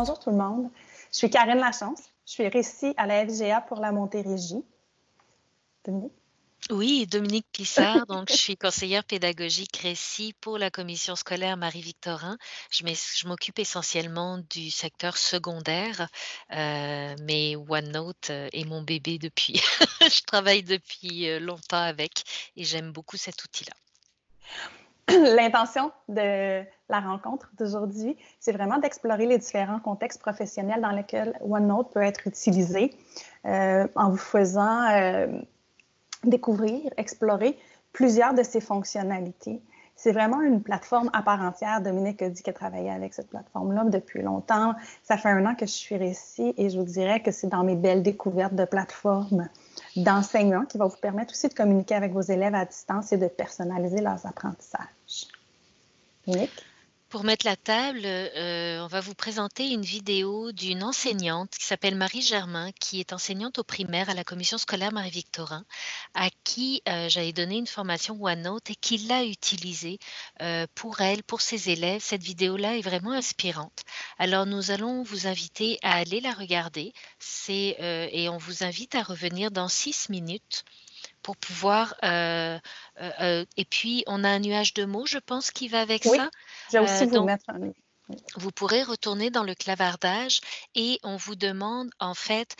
Bonjour tout le monde. Je suis Karine Lachance. Je suis récie à la FGA pour la Montérégie. Dominique? Oui, Dominique Pissard, donc je suis conseillère pédagogique récie pour la commission scolaire Marie-Victorin. Je m'occupe essentiellement du secteur secondaire, mais OneNote est mon bébé depuis. Je travaille depuis longtemps avec et j'aime beaucoup cet outil-là. L'intention de la rencontre d'aujourd'hui, c'est vraiment d'explorer les différents contextes professionnels dans lesquels OneNote peut être utilisé en vous faisant découvrir, explorer plusieurs de ses fonctionnalités. C'est vraiment une plateforme à part entière. Dominique a dit qu'elle travaillait avec cette plateforme-là depuis longtemps. Ça fait 1 an que je suis récie et je vous dirais que c'est dans mes belles découvertes de plateformes d'enseignement qui va vous permettre aussi de communiquer avec vos élèves à distance et de personnaliser leurs apprentissages. Dominique? Pour mettre la table, on va vous présenter une vidéo d'une enseignante qui s'appelle Marie Germain, qui est enseignante au primaire à la commission scolaire Marie-Victorin, à qui j'avais donné une formation OneNote et qui l'a utilisée pour elle, pour ses élèves. Cette vidéo-là est vraiment inspirante. Alors nous allons vous inviter à aller la regarder et on vous invite à revenir dans 6 minutes pour pouvoir... et puis, on a un nuage de mots, je pense, qui va avec Oui, ça. je vais aussi vous Donc, mettre un... vous pourrez retourner dans le clavardage et on vous demande en fait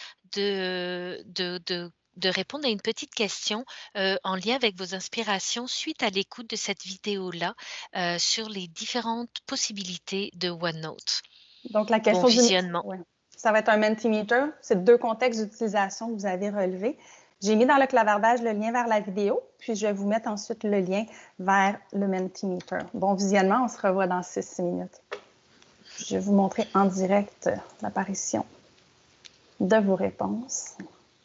de répondre à une petite question en lien avec vos inspirations suite à l'écoute de cette vidéo-là sur les différentes possibilités de OneNote. Donc, la Bon question du... visionnement. Ouais. Ça va être un Mentimeter. C'est 2 contextes d'utilisation que vous avez relevés. J'ai mis dans le clavardage le lien vers la vidéo, puis je vais vous mettre ensuite le lien vers le Mentimeter. Bon visionnement, on se revoit dans 6 minutes. Je vais vous montrer en direct l'apparition de vos réponses.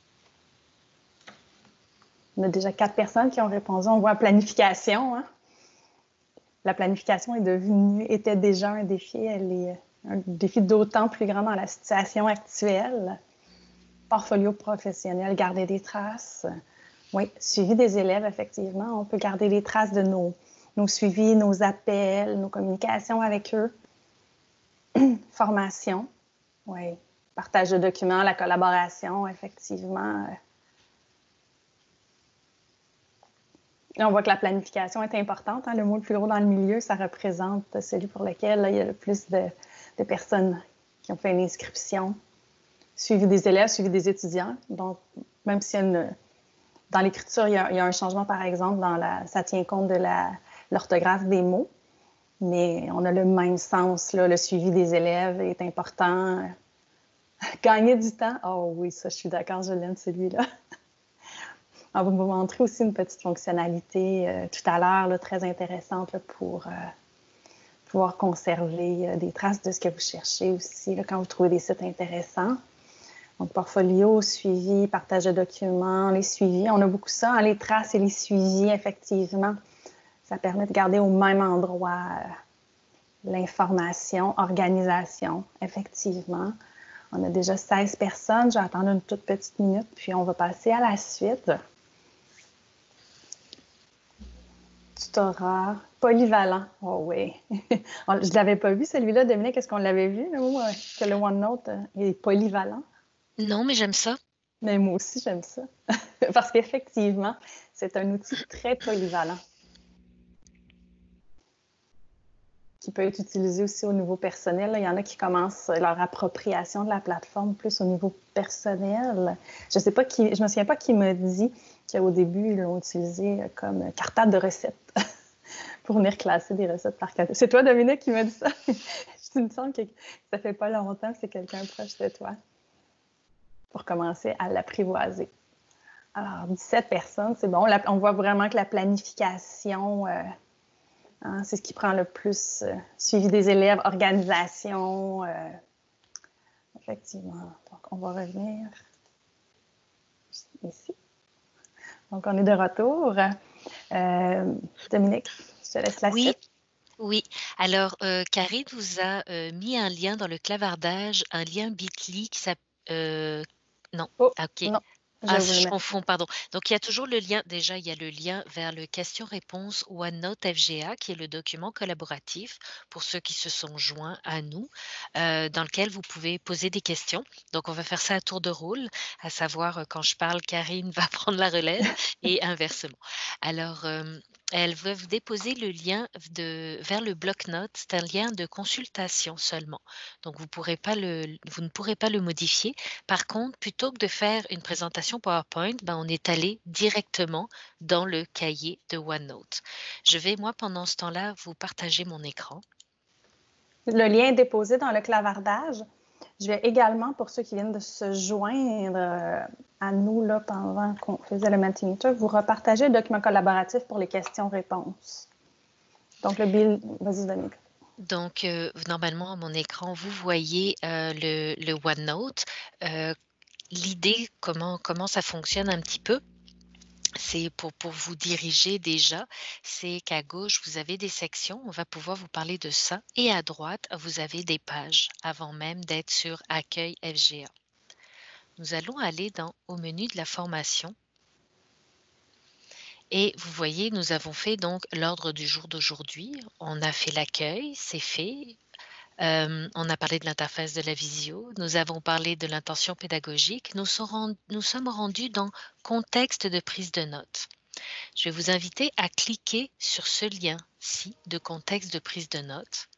On a déjà 4 personnes qui ont répondu. On voit planification. Hein? La planification était déjà un défi. Elle est un défi d'autant plus grand dans la situation actuelle. Portfolio professionnel, garder des traces. Oui, suivi des élèves, effectivement. On peut garder des traces de nos suivis, nos appels, nos communications avec eux. Formation, oui. Partage de documents, la collaboration, effectivement. Et on voit que la planification est importante. Hein? Le mot le plus gros dans le milieu, ça représente celui pour lequel là, il y a le plus de personnes qui ont fait une inscription. Suivi des élèves, suivi des étudiants. Donc, même si dans l'écriture, il y a un changement, par exemple, ça tient compte de l'orthographe des mots, mais on a le même sens. Là, le suivi des élèves est important. Gagner du temps, oh oui, ça, je suis d'accord, je l'aime celui-là. On va vous montrer aussi une petite fonctionnalité tout à l'heure, très intéressante là, pour pouvoir conserver des traces de ce que vous cherchez aussi là, quand vous trouvez des sites intéressants. Donc, portfolio, suivi, partage de documents, les suivis. On a beaucoup ça, hein, les traces et les suivis, effectivement. Ça permet de garder au même endroit l'information, organisation, effectivement. On a déjà 16 personnes. Je vais attendre une toute petite minute, puis on va passer à la suite. Tutorat, polyvalent. Oh oui. Je ne l'avais pas vu, celui-là, Dominique. Est-ce qu'on l'avait vu? Que le OneNote est polyvalent? Non, mais j'aime ça. Mais moi aussi, j'aime ça. Parce qu'effectivement, c'est un outil très polyvalent qui peut être utilisé aussi au niveau personnel. Il y en a qui commencent leur appropriation de la plateforme plus au niveau personnel. Je me souviens pas qui m'a dit qu'au début, ils l'ont utilisé comme cartable de recettes pour venir classer des recettes par catégorie. C'est toi, Dominique, qui m'a dit ça? Il me semble que ça fait pas longtemps que c'est quelqu'un proche de toi pour commencer à l'apprivoiser. Alors, 17 personnes, c'est bon. On voit vraiment que la planification, c'est ce qui prend le plus. Suivi des élèves, organisation. Effectivement. Donc, on va revenir ici. Donc, on est de retour. Dominique, je te laisse la suite. Oui. Alors, Karine vous a mis un lien dans le clavardage, un lien Bitly qui s'appelle... non, Oh, ok. non. Je Ah, vais vous le je mettre. confonds, pardon. Donc il y a toujours le lien déjà, il y a le lien vers le question-réponse OneNote FGA, qui est le document collaboratif pour ceux qui se sont joints à nous, dans lequel vous pouvez poser des questions. Donc on va faire ça à tour de rôle, à savoir, quand je parle, Karine va prendre la relève et inversement. Alors, elle va vous déposer le lien vers le bloc-notes. C'est un lien de consultation seulement. Donc vous ne pourrez pas le modifier. Par contre, plutôt que de faire une présentation PowerPoint, ben, on est allé directement dans le cahier de OneNote. Je vais, moi, pendant ce temps-là, vous partager mon écran. Le lien est déposé dans le clavardage. Je vais également, pour ceux qui viennent de se joindre à nous là, pendant qu'on faisait le Mentimeter, vous repartager le document collaboratif pour les questions-réponses. Donc, le bill, vas-y, Dominique. Donc, normalement, à mon écran, vous voyez le OneNote. L'idée, comment ça fonctionne un petit peu, c'est pour vous diriger déjà, c'est qu'à gauche, vous avez des sections, on va pouvoir vous parler de ça, et à droite, vous avez des pages avant même d'être sur Accueil FGA. Nous allons aller au menu de la formation. Et vous voyez, nous avons fait donc l'ordre du jour d'aujourd'hui. On a fait l'accueil, c'est fait. On a parlé de l'interface de la visio. Nous avons parlé de l'intention pédagogique. Nous sommes rendus dans contexte de prise de notes. Je vais vous inviter à cliquer sur ce lien-ci de contexte de prise de notes.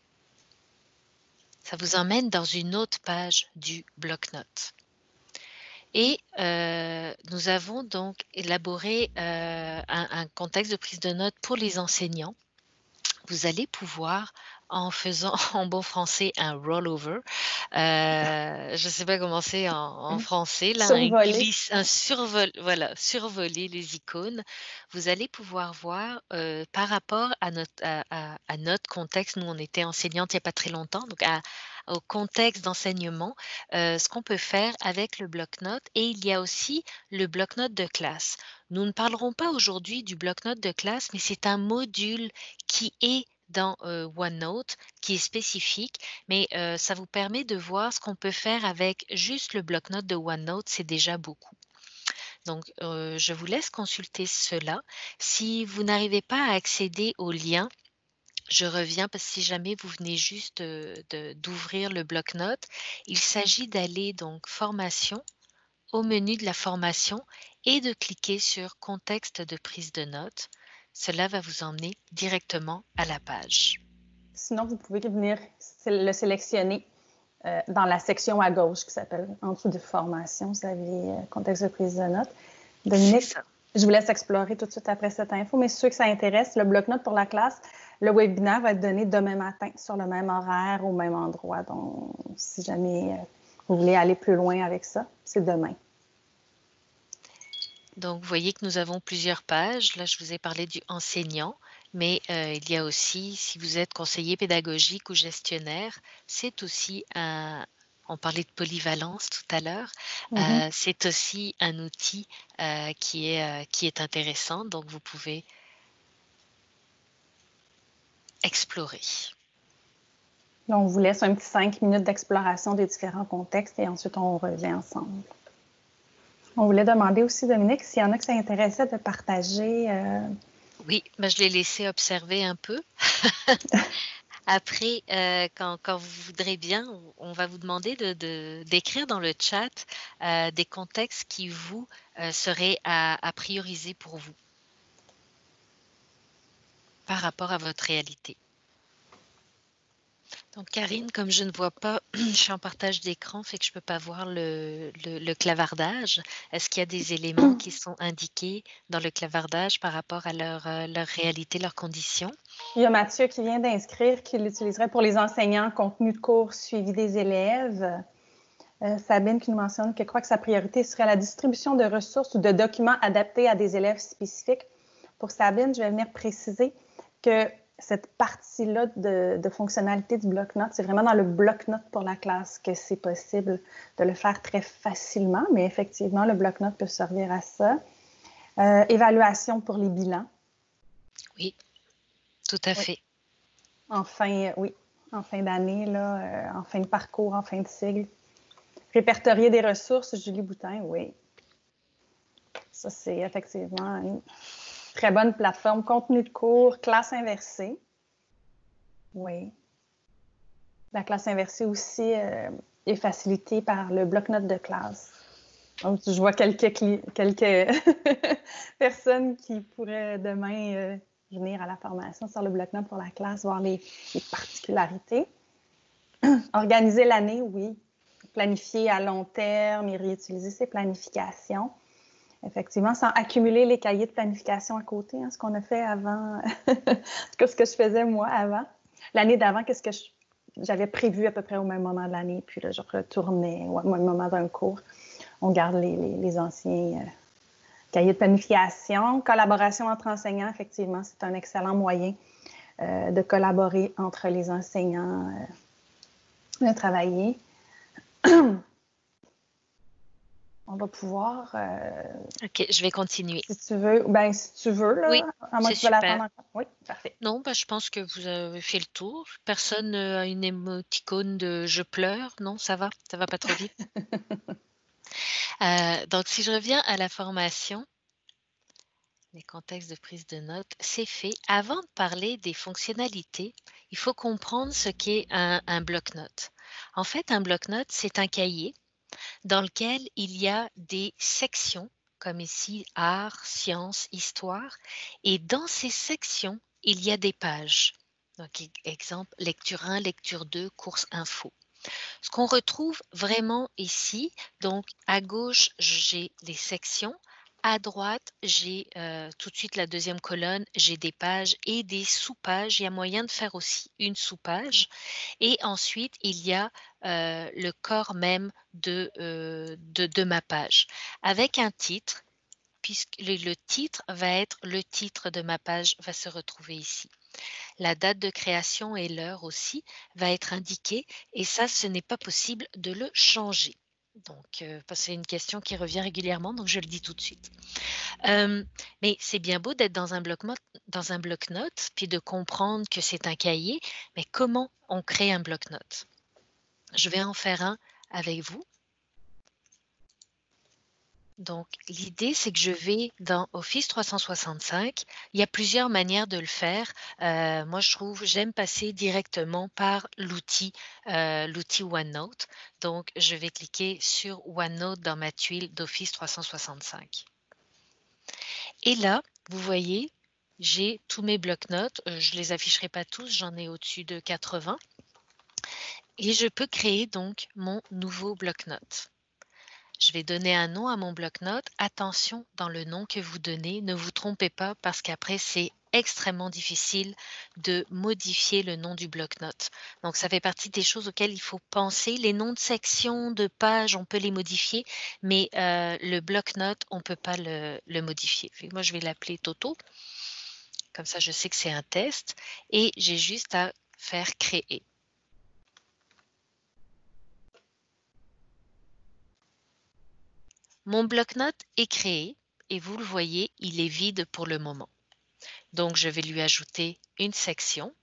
Ça vous emmène dans une autre page du bloc-notes. Et nous avons donc élaboré un contexte de prise de notes pour les enseignants. Vous allez pouvoir, en faisant en bon français un rollover, je ne sais pas comment c'est en français, là, Survoler. un survol, voilà, survoler les icônes. Vous allez pouvoir voir par rapport à notre contexte. Nous, on était enseignante il n'y a pas très longtemps, donc au contexte d'enseignement, ce qu'on peut faire avec le bloc-notes. Et il y a aussi le bloc-notes de classe. Nous ne parlerons pas aujourd'hui du bloc-notes de classe, mais c'est un module qui est dans OneNote, qui est spécifique, mais ça vous permet de voir ce qu'on peut faire avec juste le bloc-notes de OneNote, c'est déjà beaucoup. Donc, je vous laisse consulter cela. Si vous n'arrivez pas à accéder au lien, je reviens parce que si jamais vous venez juste d'ouvrir le bloc-notes, il s'agit d'aller donc formation, au menu de la formation et de cliquer sur contexte de prise de notes. Cela va vous emmener directement à la page. Sinon, vous pouvez venir le sélectionner dans la section à gauche qui s'appelle en dessous de formation. Vous avez contexte de prise de notes. Dominique, je vous laisse explorer tout de suite après cette info, mais ceux que ça intéresse, le bloc-notes pour la classe, le webinaire va être donné demain matin sur le même horaire, au même endroit. Donc, si jamais vous voulez aller plus loin avec ça, c'est demain. Donc, vous voyez que nous avons plusieurs pages. Là, je vous ai parlé du enseignant, mais il y a aussi, si vous êtes conseiller pédagogique ou gestionnaire, c'est aussi on parlait de polyvalence tout à l'heure, c'est aussi un outil qui est intéressant, donc vous pouvez explorer. Donc, on vous laisse un petit 5 minutes d'exploration des différents contextes et ensuite on revient ensemble. On voulait demander aussi, Dominique, s'il y en a que ça intéressait de partager. Oui, je l'ai laissé observer un peu. Après, quand vous voudrez bien, on va vous demander d'écrire dans le chat des contextes qui vous seraient à prioriser pour vous par rapport à votre réalité. Donc Karine, comme je ne vois pas, je suis en partage d'écran, fait que je ne peux pas voir le clavardage. Est-ce qu'il y a des éléments qui sont indiqués dans le clavardage par rapport à leur réalité, leurs conditions? Il y a Mathieu qui vient d'inscrire qu'il l'utiliserait pour les enseignants, contenu de cours, suivi des élèves. Sabine qui nous mentionne qu'elle croit que sa priorité serait la distribution de ressources ou de documents adaptés à des élèves spécifiques. Pour Sabine, je vais venir préciser que cette partie-là de fonctionnalité du bloc-notes, c'est vraiment dans le bloc-notes pour la classe que c'est possible de le faire très facilement, mais effectivement, le bloc-notes peut servir à ça. Évaluation pour les bilans. Oui, tout à fait. En fin d'année, en fin de parcours, en fin de cycle. Répertorier des ressources, Julie Boutin, oui. Ça, c'est effectivement une très bonne plateforme. Contenu de cours, classe inversée. Oui. La classe inversée aussi est facilitée par le bloc-notes de classe. Donc, je vois quelques personnes qui pourraient demain venir à la formation sur le bloc-notes pour la classe, voir les particularités. Organiser l'année, oui. Planifier à long terme et réutiliser ses planifications. Effectivement, sans accumuler les cahiers de planification à côté, hein, ce qu'on a fait avant, en tout cas ce que je faisais moi avant. L'année d'avant, qu'est-ce que j'avais prévu à peu près au même moment de l'année, puis là, je retournais au même moment d'un cours. On garde les anciens cahiers de planification. Collaboration entre enseignants, effectivement, c'est un excellent moyen de collaborer entre les enseignants, de travailler. On va pouvoir, OK, je vais continuer. si tu veux, là, Oui, à moins c'est que tu veux l'attendre super. encore. Oui, parfait. Non, je pense que vous avez fait le tour. Personne a une émoticône de «je pleure», non, ça va? Ça va pas trop vite? Donc si je reviens à la formation, les contextes de prise de notes, c'est fait. Avant de parler des fonctionnalités, il faut comprendre ce qu'est un bloc-notes. En fait, un bloc-notes, c'est un cahier dans lequel il y a des sections, comme ici art, sciences, histoire, et dans ces sections, il y a des pages. Donc, exemple, lecture 1, lecture 2, course info. Ce qu'on retrouve vraiment ici, donc à gauche, j'ai les sections. À droite, j'ai tout de suite la deuxième colonne, j'ai des pages et des sous-pages. Il y a moyen de faire aussi une sous-page. Et ensuite, il y a le corps même de ma page, avec un titre, puisque le titre va être le titre de ma page, va se retrouver ici. La date de création et l'heure aussi va être indiquée et ça, ce n'est pas possible de le changer. Donc, c'est une question qui revient régulièrement, donc je le dis tout de suite. Mais c'est bien beau d'être dans un bloc-notes, puis de comprendre que c'est un cahier, mais comment on crée un bloc-notes? Je vais en faire un avec vous. Donc, l'idée, c'est que je vais dans Office 365. Il y a plusieurs manières de le faire. Moi, j'aime passer directement par l'outil OneNote. Donc, je vais cliquer sur OneNote dans ma tuile d'Office 365. Et là, vous voyez, j'ai tous mes blocs-notes. Je ne les afficherai pas tous, j'en ai au-dessus de 80. Et je peux créer donc mon nouveau bloc-notes. Je vais donner un nom à mon bloc-notes. Attention, dans le nom que vous donnez, ne vous trompez pas parce qu'après, c'est extrêmement difficile de modifier le nom du bloc-notes. Donc, ça fait partie des choses auxquelles il faut penser. Les noms de sections, de pages, on peut les modifier, mais le bloc-notes, on ne peut pas le modifier. Moi, je vais l'appeler Toto. Comme ça, je sais que c'est un test. Et j'ai juste à faire créer. Mon bloc-notes est créé et vous le voyez, il est vide pour le moment. Donc, je vais lui ajouter une section.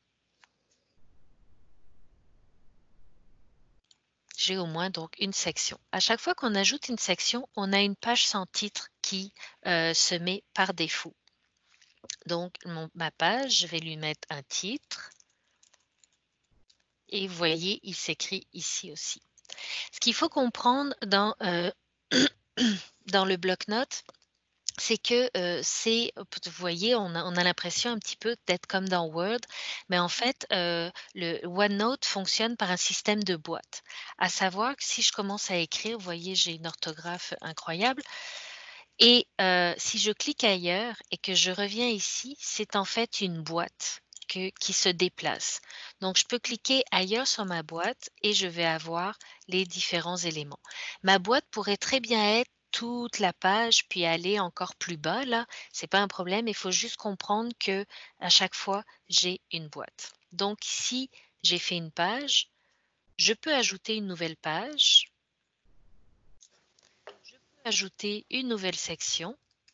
J'ai au moins donc une section. À chaque fois qu'on ajoute une section, on a une page sans titre qui se met par défaut. Donc, ma page, je vais lui mettre un titre. Et vous voyez, il s'écrit ici aussi. Ce qu'il faut comprendre dans, dans le bloc-notes, c'est que vous voyez, on a l'impression un petit peu d'être comme dans Word, mais en fait, le OneNote fonctionne par un système de boîte. À savoir que si je commence à écrire, vous voyez, j'ai une orthographe incroyable, et si je clique ailleurs et que je reviens ici, c'est en fait une boîte qui se déplace. Donc, je peux cliquer ailleurs sur ma boîte et je vais avoir les différents éléments. Ma boîte pourrait très bien être toute la page, puis aller encore plus bas, là, c'est pas un problème, il faut juste comprendre que à chaque fois, j'ai une boîte. Donc ici, j'ai fait une page, je peux ajouter une nouvelle page, je peux ajouter une nouvelle section,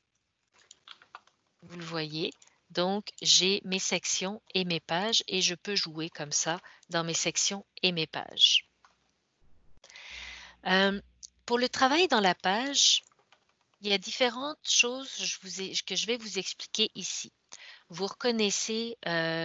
vous le voyez, donc j'ai mes sections et mes pages et je peux jouer comme ça dans mes sections et mes pages. Pour le travail dans la page, il y a différentes choses que je vais vous expliquer ici. Vous reconnaissez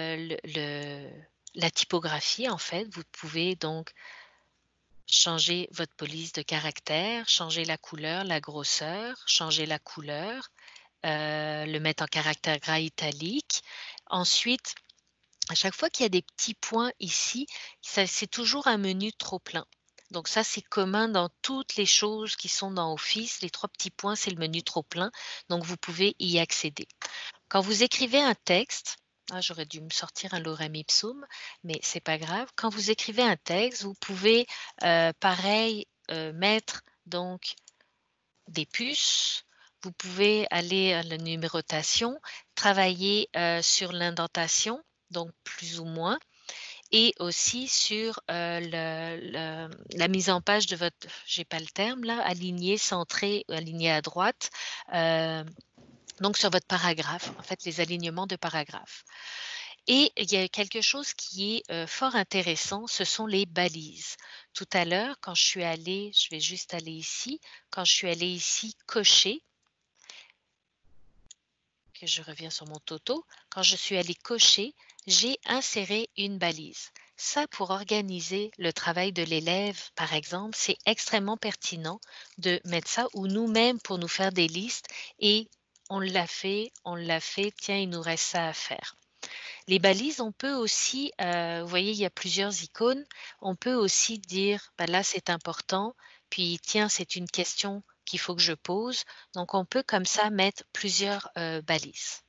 la typographie, en fait. Vous pouvez donc changer votre police de caractère, changer la couleur, la grosseur, changer la couleur, le mettre en caractère gras italique. Ensuite, à chaque fois qu'il y a des petits points ici, c'est toujours un menu trop plein. Donc ça, c'est commun dans toutes les choses qui sont dans Office. Les 3 petits points, c'est le menu trop plein. Donc vous pouvez y accéder. Quand vous écrivez un texte, j'aurais dû me sortir un lorem ipsum, mais c'est pas grave. Quand vous écrivez un texte, vous pouvez pareil mettre donc des puces. Vous pouvez aller à la numérotation, travailler sur l'indentation, donc plus ou moins, et aussi sur la mise en page de votre, j'ai pas le terme là, aligné, centré, aligné à droite. Donc sur votre paragraphe, en fait, les alignements de paragraphes. Et il y a quelque chose qui est fort intéressant, ce sont les balises. Tout à l'heure, quand je suis allée, je vais juste aller ici, quand je suis allée ici cocher, que je reviens sur mon toto, quand je suis allée cocher, j'ai inséré une balise. Ça, pour organiser le travail de l'élève, par exemple, c'est extrêmement pertinent de mettre ça, ou nous-mêmes pour nous faire des listes, et on l'a fait, tiens, il nous reste ça à faire. Les balises, on peut aussi, vous voyez, il y a plusieurs icônes, on peut aussi dire, bah là c'est important, puis tiens, c'est une question qu'il faut que je pose. Donc on peut comme ça mettre plusieurs balises.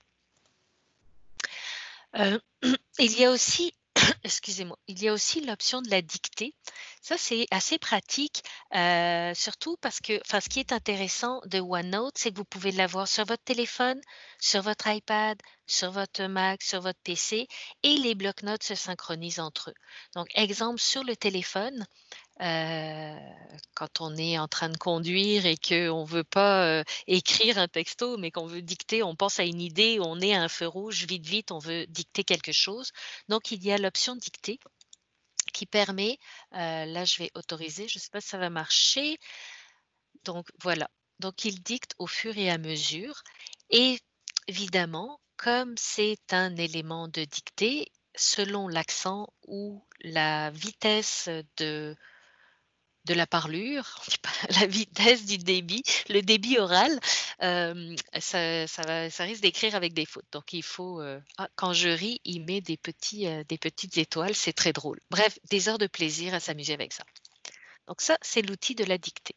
Il y a aussi, excusez-moi, il y a aussi l'option de la dictée. Ça, c'est assez pratique, surtout parce que, enfin, ce qui est intéressant de OneNote, c'est que vous pouvez l'avoir sur votre téléphone, sur votre iPad, sur votre Mac, sur votre PC, et les blocs-notes se synchronisent entre eux. Donc, exemple, sur le téléphone, quand on est en train de conduire et qu'on ne veut pas écrire un texto, mais qu'on veut dicter, on pense à une idée, on est à un feu rouge, vite, vite, on veut dicter quelque chose. Donc, il y a l'option dicter qui permet, là je vais autoriser, je ne sais pas si ça va marcher. Donc voilà, donc il dicte au fur et à mesure. Et évidemment, comme c'est un élément de dictée, selon l'accent ou la vitesse de la parlure, la vitesse du débit, le débit oral, ça risque d'écrire avec des fautes. Donc il faut, quand je ris, il met des petites étoiles, c'est très drôle. Bref, des heures de plaisir à s'amuser avec ça. Donc ça, c'est l'outil de la dictée.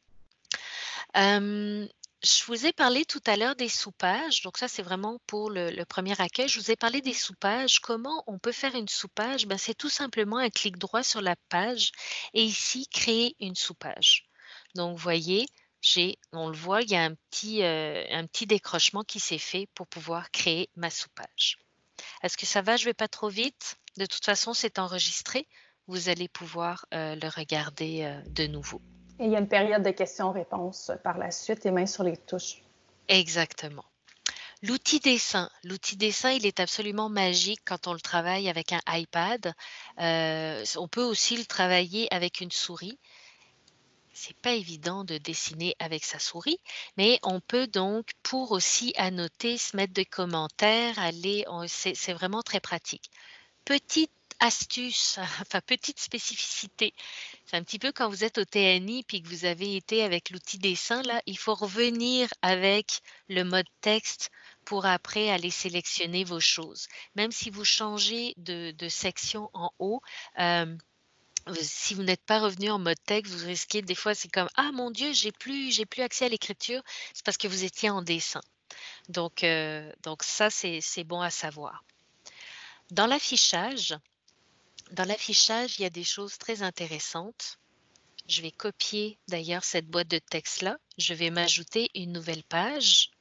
Je vous ai parlé tout à l'heure des sous-pages, donc ça c'est vraiment pour le premier accueil. Je vous ai parlé des sous-pages. Comment on peut faire une sous-page? Ben, c'est tout simplement un clic droit sur la page et ici créer une sous-page. Donc vous voyez, on le voit, il y a un petit décrochement qui s'est fait pour pouvoir créer ma sous-page. Est-ce que ça va? Je ne vais pas trop vite. De toute façon, c'est enregistré. Vous allez pouvoir le regarder de nouveau. Et il y a une période de questions-réponses par la suite, les mains sur les touches. Exactement. L'outil dessin, il est absolument magique quand on le travaille avec un iPad. On peut aussi le travailler avec une souris. C'est pas évident de dessiner avec sa souris, mais on peut donc, pour aussi annoter, se mettre des commentaires, c'est vraiment très pratique. Petite astuce, enfin petite spécificité, c'est un petit peu quand vous êtes au TNI puis que vous avez été avec l'outil dessin, là, il faut revenir avec le mode texte pour après aller sélectionner vos choses. Même si vous changez de section en haut, si vous n'êtes pas revenu en mode texte, vous risquez des fois, c'est comme ah mon Dieu, j'ai plus accès à l'écriture, c'est parce que vous étiez en dessin. Donc ça, c'est bon à savoir. Dans l'affichage, il y a des choses très intéressantes. Je vais copier d'ailleurs cette boîte de texte-là. Je vais m'ajouter une nouvelle page.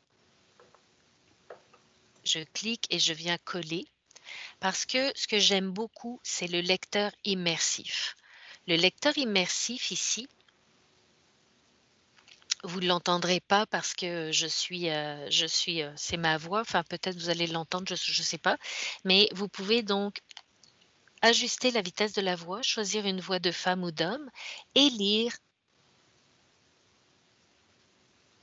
Je clique et je viens coller. Parce que ce que j'aime beaucoup, c'est le lecteur immersif. Le lecteur immersif ici, vous ne l'entendrez pas parce que c'est ma voix. Enfin, peut-être vous allez l'entendre, je ne sais pas. Mais vous pouvez donc ajuster la vitesse de la voix, choisir une voix de femme ou d'homme et lire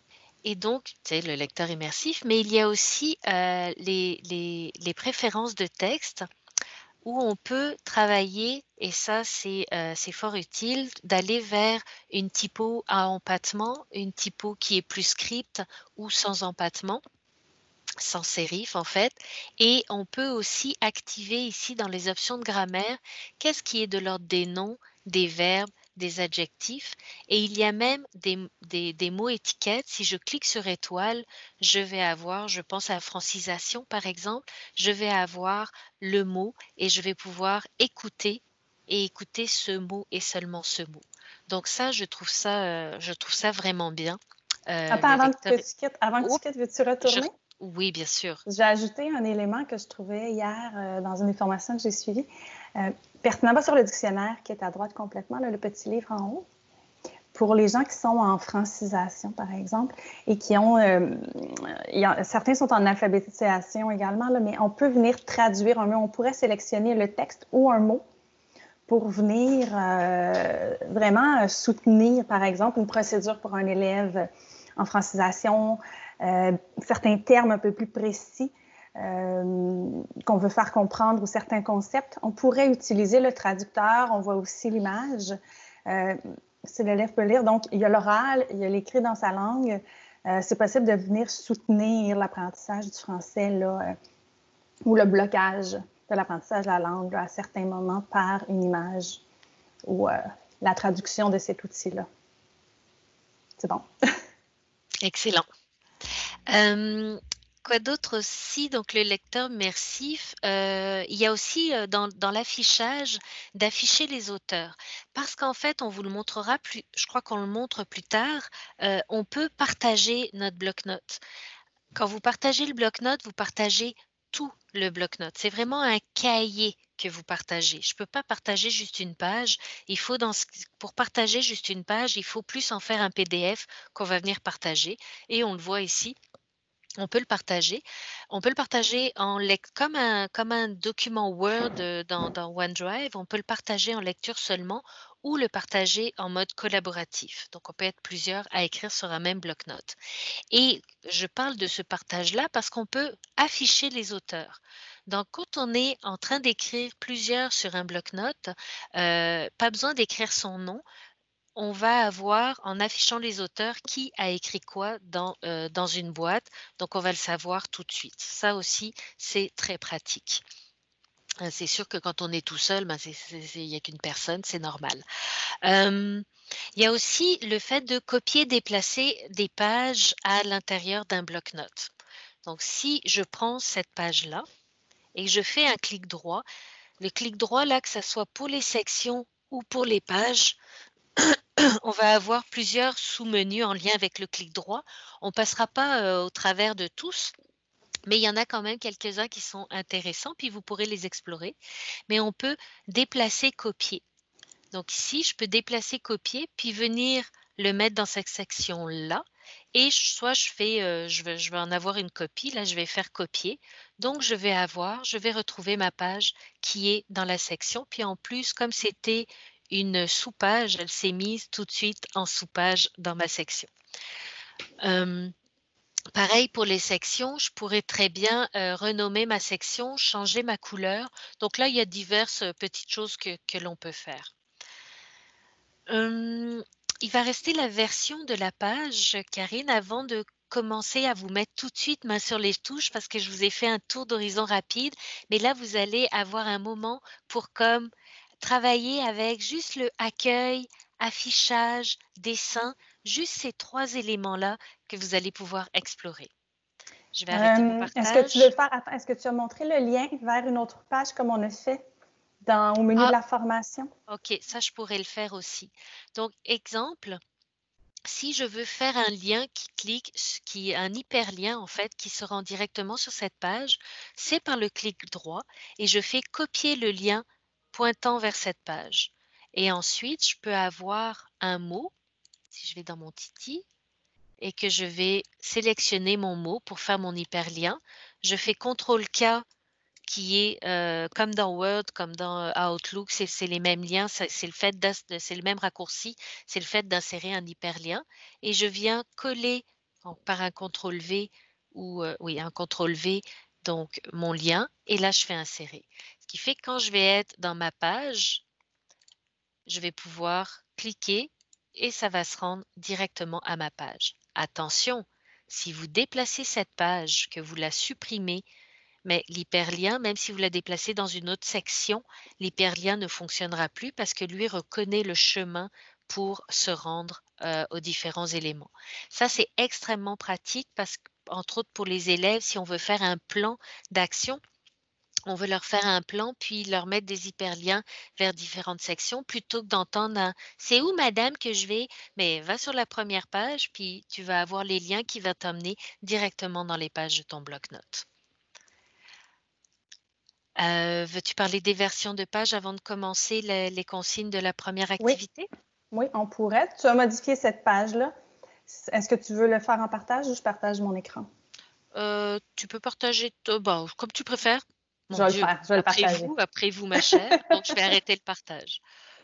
Et donc, tu sais, le lecteur immersif, mais il y a aussi les préférences de texte où on peut travailler, et ça c'est fort utile, d'aller vers une typo à empattement, une typo qui est plus script ou sans empattement, sans sérif en fait. Et on peut aussi activer ici dans les options de grammaire, qu'est-ce qui est de l'ordre des noms, des verbes, des adjectifs. Et il y a même des mots étiquettes. Si je clique sur étoile, je vais avoir, je pense à la francisation par exemple, je vais avoir le mot et je vais pouvoir écouter et écouter ce mot et seulement ce mot. Donc ça, je trouve ça vraiment bien. Attends, Le lecteur. avant que tu Oh, quittes, veux-tu je retourner? oui, bien sûr. J'ai ajouté un élément que je trouvais hier dans une des formations que j'ai suivie, pertinemment sur le dictionnaire qui est à droite complètement, là, le petit livre en haut. Pour les gens qui sont en francisation, par exemple, et qui ont, certains sont en alphabétisation également, là, mais on peut venir traduire un mot. On pourrait sélectionner le texte ou un mot pour venir vraiment soutenir, par exemple, une procédure pour un élève en francisation, certains termes un peu plus précis qu'on veut faire comprendre ou certains concepts. On pourrait utiliser le traducteur, on voit aussi l'image. Si l'élève peut lire, donc il y a l'oral, il y a l'écrit dans sa langue. C'est possible de venir soutenir l'apprentissage du français là, ou le blocage de l'apprentissage de la langue là, à certains moments par une image ou la traduction de cet outil-là. C'est bon. Excellent. Quoi d'autre aussi? Donc le lecteur immersif, il y a aussi, dans l'affichage, d'afficher les auteurs. Parce qu'en fait, on vous le montrera plus je crois qu'on le montre plus tard, on peut partager notre bloc-notes. Quand vous partagez le bloc-notes, vous partagez tout le bloc-notes. C'est vraiment un cahier que vous partagez. Je ne peux pas partager juste une page. Il faut pour partager juste une page, il faut plus en faire un PDF qu'on va venir partager et on le voit ici. On peut le partager. On peut le partager comme un document Word, dans OneDrive. On peut le partager en lecture seulement ou le partager en mode collaboratif. Donc on peut être plusieurs à écrire sur un même bloc-notes. Et je parle de ce partage-là parce qu'on peut afficher les auteurs. Donc quand on est en train d'écrire plusieurs sur un bloc-notes, pas besoin d'écrire son nom. On va avoir, en affichant les auteurs, qui a écrit quoi dans une boîte. Donc, on va le savoir tout de suite. Ça aussi, c'est très pratique. C'est sûr que quand on est tout seul, ben, il n'y a qu'une personne, c'est normal. Il y a aussi le fait de copier, déplacer des pages à l'intérieur d'un bloc-notes. Donc, si je prends cette page-là et que je fais un clic droit, le clic droit, là, que ce soit pour les sections ou pour les pages, on va avoir plusieurs sous-menus en lien avec le clic droit. On ne passera pas au travers de tous, mais il y en a quand même quelques-uns qui sont intéressants, puis vous pourrez les explorer. Mais on peut déplacer, copier. Donc ici, je peux déplacer, copier, puis venir le mettre dans cette section-là. Et soit je vais en avoir une copie, là je vais faire copier. Donc je vais retrouver ma page qui est dans la section. Puis en plus, comme c'était une sous-page, elle s'est mise tout de suite en sous-page dans ma section. Pareil pour les sections, je pourrais très bien renommer ma section, changer ma couleur. Donc là, il y a diverses petites choses que l'on peut faire. Il va rester la version de la page, Karine, avant de commencer à vous mettre tout de suite main sur les touches parce que je vous ai fait un tour d'horizon rapide. Mais là, vous allez avoir un moment pour comme travailler avec juste le accueil, affichage, dessin, juste ces 3 éléments-là que vous allez pouvoir explorer. Je vais arrêter mon Est-ce que tu veux partage. faire, attends, est-ce que tu as montré le lien vers une autre page comme on a fait au menu de Ah, la formation? OK, ça je pourrais le faire aussi. Donc, exemple, si je veux faire un lien qui est un hyperlien en fait, qui se rend directement sur cette page, c'est par le clic droit et je fais copier le lien pointant vers cette page. Et ensuite, je peux avoir un mot, si je vais dans mon Titi, et que je vais sélectionner mon mot pour faire mon hyperlien. Je fais CTRL-K qui est comme dans Word, comme dans Outlook, c'est les mêmes liens, c'est le même raccourci, c'est le fait d'insérer un hyperlien et je viens coller par un CTRL V ou oui, un CTRL V, donc mon lien, et là je fais insérer. Ce qui fait que quand je vais être dans ma page, je vais pouvoir cliquer et ça va se rendre directement à ma page. Attention, si vous déplacez cette page, que vous la supprimez, mais l'hyperlien, même si vous la déplacez dans une autre section, l'hyperlien ne fonctionnera plus parce que lui reconnaît le chemin pour se rendre aux différents éléments. Ça, c'est extrêmement pratique parce qu'entre autres pour les élèves, si on veut faire un plan d'action, on veut leur faire un plan, puis leur mettre des hyperliens vers différentes sections, plutôt que d'entendre un «C'est où madame que je vais?» Mais va sur la première page, puis tu vas avoir les liens qui vont t'emmener directement dans les pages de ton bloc-notes. Veux-tu parler des versions de pages avant de commencer les consignes de la première Oui, activité? oui, on pourrait. Tu as modifié cette page-là. Est-ce que tu veux le faire en partage ou je partage mon écran? Tu peux partager, comme tu préfères. Je Mon vais le Dieu, faire, je vais le partager. après vous, ma chère. Donc, je vais arrêter le partage.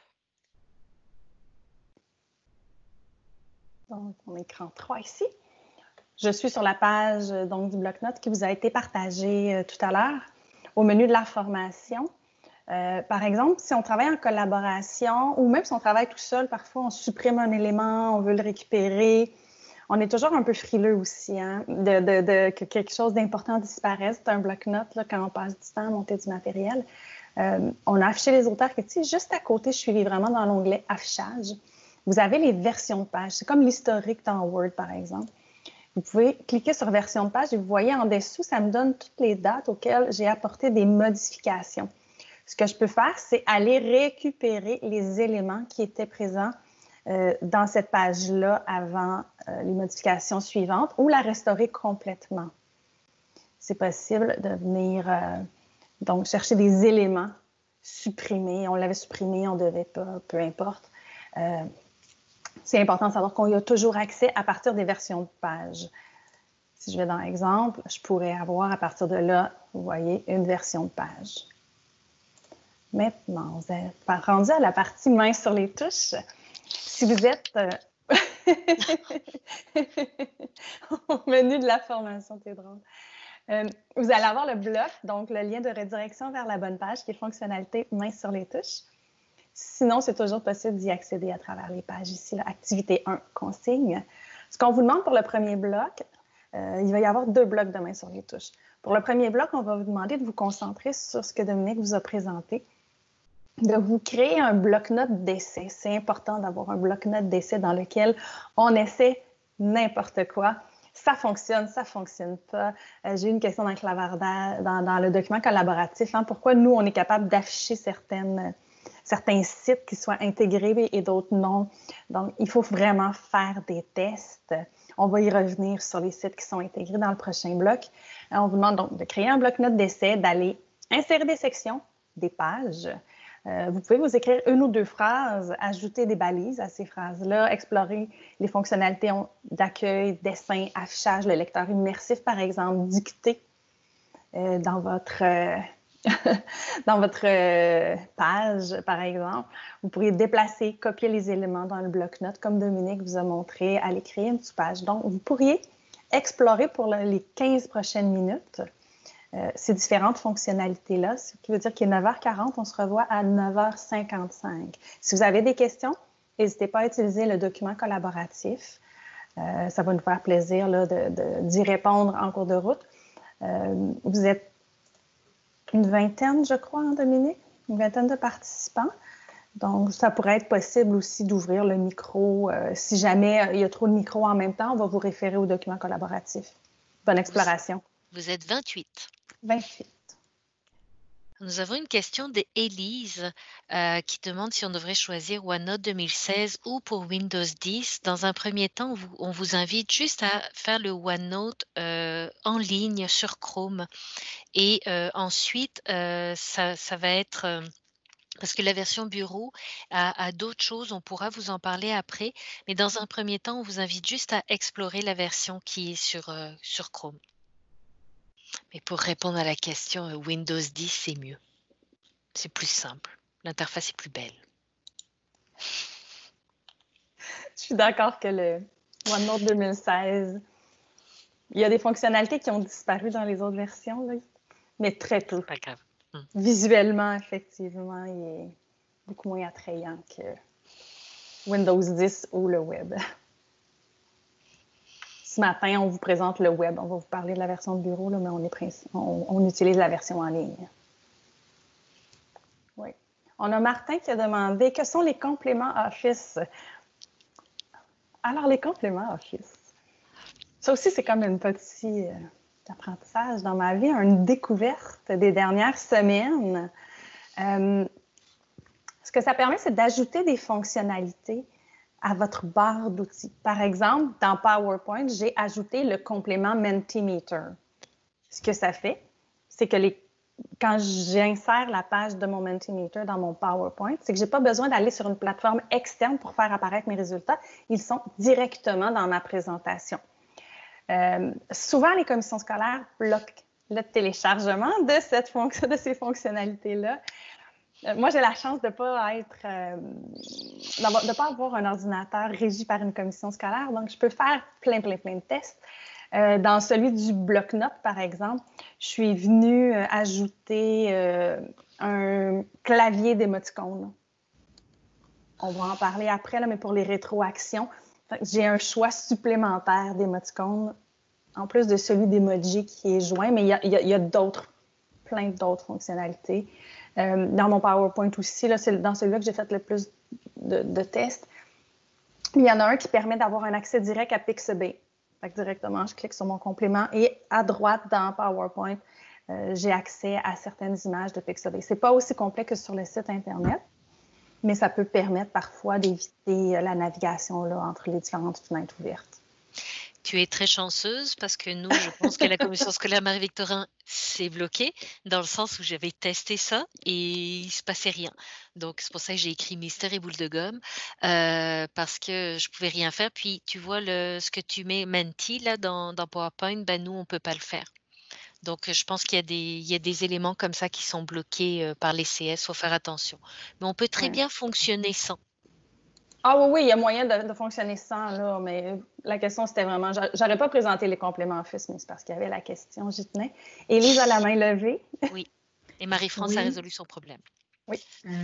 Donc, mon écran 3 ici. Je suis sur la page donc, du bloc-notes qui vous a été partagée tout à l'heure au menu de la formation. Par exemple, si on travaille en collaboration ou même si on travaille tout seul, parfois on supprime un élément, on veut le récupérer. On est toujours un peu frileux aussi, hein, que quelque chose d'important disparaisse. C'est un bloc-notes quand on passe du temps à monter du matériel. On a affiché les auteurs que, juste à côté, je suis vraiment dans l'onglet affichage. Vous avez les versions de page. C'est comme l'historique dans Word, par exemple. Vous pouvez cliquer sur version de page et vous voyez en dessous, ça me donne toutes les dates auxquelles j'ai apporté des modifications. Ce que je peux faire, c'est aller récupérer les éléments qui étaient présents dans cette page-là avant les modifications suivantes ou la restaurer complètement. C'est possible de venir donc chercher des éléments supprimés. On l'avait supprimé, on ne devait pas, peu importe. C'est important de savoir qu'on y a toujours accès à partir des versions de page. Si je vais dans l'exemple, je pourrais avoir à partir de là, vous voyez, une version de page. Maintenant, vous êtes rendu à la partie main sur les touches. Si vous êtes au menu de la formation, c'est drôle. Vous allez avoir le bloc, donc le lien de redirection vers la bonne page qui est fonctionnalité main sur les touches. Sinon, c'est toujours possible d'y accéder à travers les pages ici, là, activité 1, consigne. Ce qu'on vous demande pour le premier bloc, il va y avoir 2 blocs de main sur les touches. Pour le premier bloc, on va vous demander de vous concentrer sur ce que Dominique vous a présenté, de vous créer un bloc-notes d'essai. C'est important d'avoir un bloc-notes d'essai dans lequel on essaie n'importe quoi. Ça fonctionne pas. J'ai eu une question dans le document collaboratif. Hein, pourquoi nous, on est capable d'afficher certains sites qui soient intégrés et d'autres non. Donc, il faut vraiment faire des tests. On va y revenir sur les sites qui sont intégrés dans le prochain bloc. On vous demande donc de créer un bloc-notes d'essai, d'aller insérer des sections, des pages. Vous pouvez vous écrire 1 ou 2 phrases, ajouter des balises à ces phrases-là, explorer les fonctionnalités d'accueil, dessin, affichage, le lecteur immersif, par exemple, dicter dans votre page, par exemple. Vous pourriez déplacer, copier les éléments dans le bloc-notes, comme Dominique vous a montré, aller créer une petite page. Donc, vous pourriez explorer pour les 15 prochaines minutes ces différentes fonctionnalités-là, ce qui veut dire qu'il est 9h40, on se revoit à 9h55. Si vous avez des questions, n'hésitez pas à utiliser le document collaboratif. Ça va nous faire plaisir d'y répondre en cours de route. Vous êtes une vingtaine, je crois, hein, Dominique? Une vingtaine de participants. Donc, ça pourrait être possible aussi d'ouvrir le micro. Si jamais il y a trop de micros en même temps, on va vous référer au document collaboratif. Bonne exploration. Vous êtes 28. 28. Nous avons une question d'Élise qui demande si on devrait choisir OneNote 2016 ou pour Windows 10. Dans un premier temps, on vous invite juste à faire le OneNote en ligne sur Chrome. Et ensuite, ça va être... parce que la version bureau a d'autres choses, on pourra vous en parler après. Mais dans un premier temps, on vous invite juste à explorer la version qui est sur Chrome. Mais pour répondre à la question, Windows 10, c'est mieux. C'est plus simple. L'interface est plus belle. Je suis d'accord que le OneNote 2016 Il y a des fonctionnalités qui ont disparu dans les autres versions, là, mais très peu. Pas grave. Visuellement, effectivement, il est beaucoup moins attrayant que Windows 10 ou le web. Ce matin, on vous présente le web. On va vous parler de la version de bureau, là, mais on utilise la version en ligne. Oui. On a Martin qui a demandé que sont les compléments Office. Alors, les compléments Office. Ça aussi, c'est comme un petit apprentissage dans ma vie, une découverte des dernières semaines. Ce que ça permet, c'est d'ajouter des fonctionnalités à votre barre d'outils. Par exemple, dans PowerPoint, j'ai ajouté le complément Mentimeter. Ce que ça fait, c'est que quand j'insère la page de mon Mentimeter dans mon PowerPoint, c'est que je n'ai pas besoin d'aller sur une plateforme externe pour faire apparaître mes résultats. Ils sont directement dans ma présentation. Souvent, les commissions scolaires bloquent le téléchargement de ces fonctionnalités-là. Moi, j'ai la chance de ne pas avoir un ordinateur régi par une commission scolaire, donc je peux faire plein de tests. Dans celui du bloc-notes, par exemple, je suis venue ajouter un clavier d'émoticônes. On va en parler après, là, mais pour les rétroactions, j'ai un choix supplémentaire d'émoticônes, en plus de celui d'emoji qui est joint, mais il y a plein d'autres fonctionnalités. Dans mon PowerPoint aussi, là, c'est dans celui-là que j'ai fait le plus de tests. Il y en a un qui permet d'avoir un accès direct à Pixabay. Fait que directement, je clique sur mon complément et à droite dans PowerPoint, j'ai accès à certaines images de Pixabay. Ce n'est pas aussi complet que sur le site Internet, mais ça peut permettre parfois d'éviter la navigation là, entre les différentes fenêtres ouvertes. Tu es très chanceuse parce que nous, je pense que la commission scolaire Marie-Victorin s'est bloquée dans le sens où j'avais testé ça et il ne se passait rien. Donc, c'est pour ça que j'ai écrit mystère et boule de gomme parce que je ne pouvais rien faire. Puis, tu vois, ce que tu mets Menti là, dans PowerPoint, ben, nous, on ne peut pas le faire. Donc, je pense qu'il y a des éléments comme ça qui sont bloqués par les CS. Il faut faire attention. Mais on peut très bien fonctionner sans. Ah oui, il y a moyen de fonctionner sans, là, mais la question, c'était vraiment... J'aurais pas présenté les compléments Office, mais c'est parce qu'il y avait la question, j'y tenais. Élise a la main levée. Oui, et Marie-France a résolu son problème. Oui.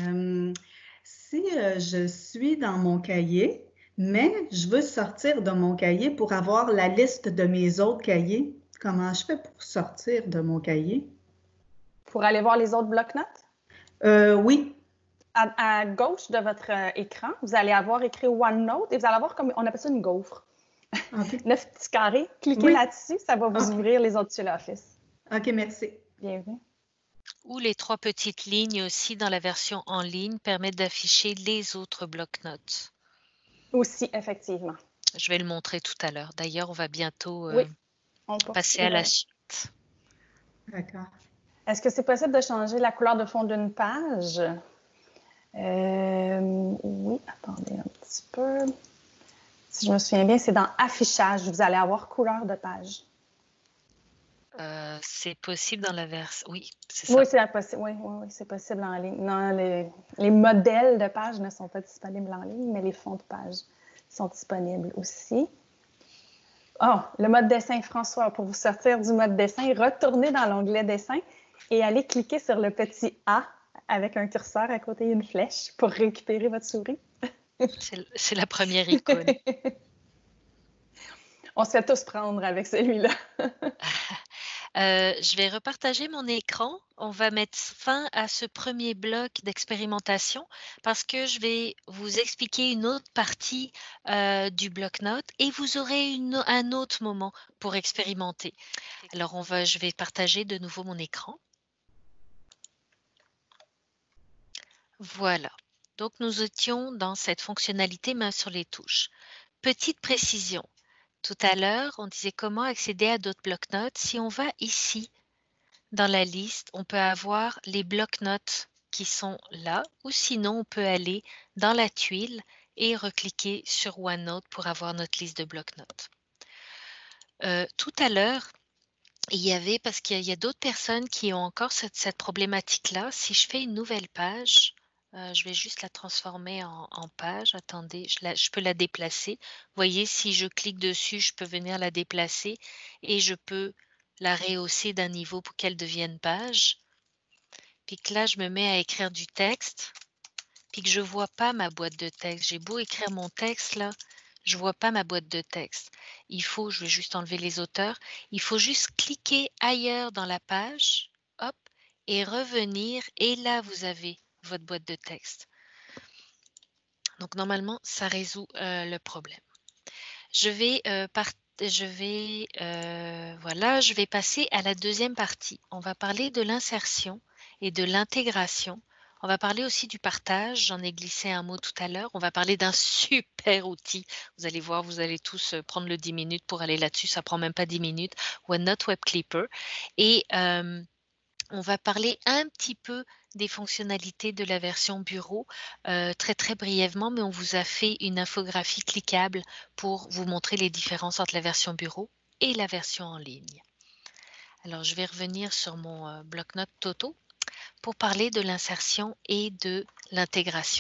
Si je suis dans mon cahier, mais je veux sortir de mon cahier pour avoir la liste de mes autres cahiers, comment je fais pour sortir de mon cahier? Pour aller voir les autres bloc-notes? Oui. À gauche de votre écran, vous allez avoir écrit OneNote et vous allez avoir comme, on appelle ça une gaufre. Okay. 9 petits carrés. Cliquez là-dessus, ça va vous ouvrir les autres sur l'Office. OK, merci. Bienvenue. Ou les 3 petites lignes aussi dans la version en ligne permettent d'afficher les autres bloc-notes. Aussi, effectivement. Je vais le montrer tout à l'heure. D'ailleurs, on va bientôt passer à la suite. D'accord. Est-ce que c'est possible de changer la couleur de fond d'une page? Oui, attendez un petit peu. Si je me souviens bien, c'est dans Affichage. Vous allez avoir couleur de page. C'est possible dans la version... Oui, c'est ça. Oui, c'est possible. Oui, c'est possible en ligne. Non, les modèles de page ne sont pas disponibles en ligne, mais les fonds de page sont disponibles aussi. Oh, le mode dessin, François. Pour vous sortir du mode dessin, retournez dans l'onglet Dessin et allez cliquer sur le petit A avec un curseur à côté d'une flèche pour récupérer votre souris. C'est la première icône. On se fait tous prendre avec celui-là. Je vais repartager mon écran. On va mettre fin à ce premier bloc d'expérimentation parce que je vais vous expliquer une autre partie du bloc-notes et vous aurez un autre moment pour expérimenter. Alors, je vais partager de nouveau mon écran. Voilà. Donc, nous étions dans cette fonctionnalité main sur les touches. Petite précision. Tout à l'heure, on disait comment accéder à d'autres bloc-notes. Si on va ici, dans la liste, on peut avoir les bloc-notes qui sont là, ou sinon, on peut aller dans la tuile et recliquer sur OneNote pour avoir notre liste de bloc-notes. Tout à l'heure, il y avait, parce qu'il y a d'autres personnes qui ont encore cette problématique-là, si je fais une nouvelle page, Je vais juste la transformer en page. Attendez, je peux la déplacer. Vous voyez, si je clique dessus, je peux venir la déplacer et je peux la rehausser d'un niveau pour qu'elle devienne page. Puis que là, je me mets à écrire du texte, puis que je vois pas ma boîte de texte. J'ai beau écrire mon texte là, je vois pas ma boîte de texte. Je vais juste enlever les auteurs. Il faut juste cliquer ailleurs dans la page, hop, et revenir. Et là, vous avez votre boîte de texte. Donc normalement, ça résout le problème. Je vais passer à la deuxième partie. On va parler de l'insertion et de l'intégration. On va parler aussi du partage. J'en ai glissé un mot tout à l'heure. On va parler d'un super outil. Vous allez voir, vous allez tous prendre le 10 minutes pour aller là-dessus. Ça prend même pas 10 minutes. OneNote Web Clipper. Et on va parler un petit peu des fonctionnalités de la version bureau, très, très brièvement, mais on vous a fait une infographie cliquable pour vous montrer les différences entre la version bureau et la version en ligne. Alors, je vais revenir sur mon bloc-notes Toto pour parler de l'insertion et de l'intégration.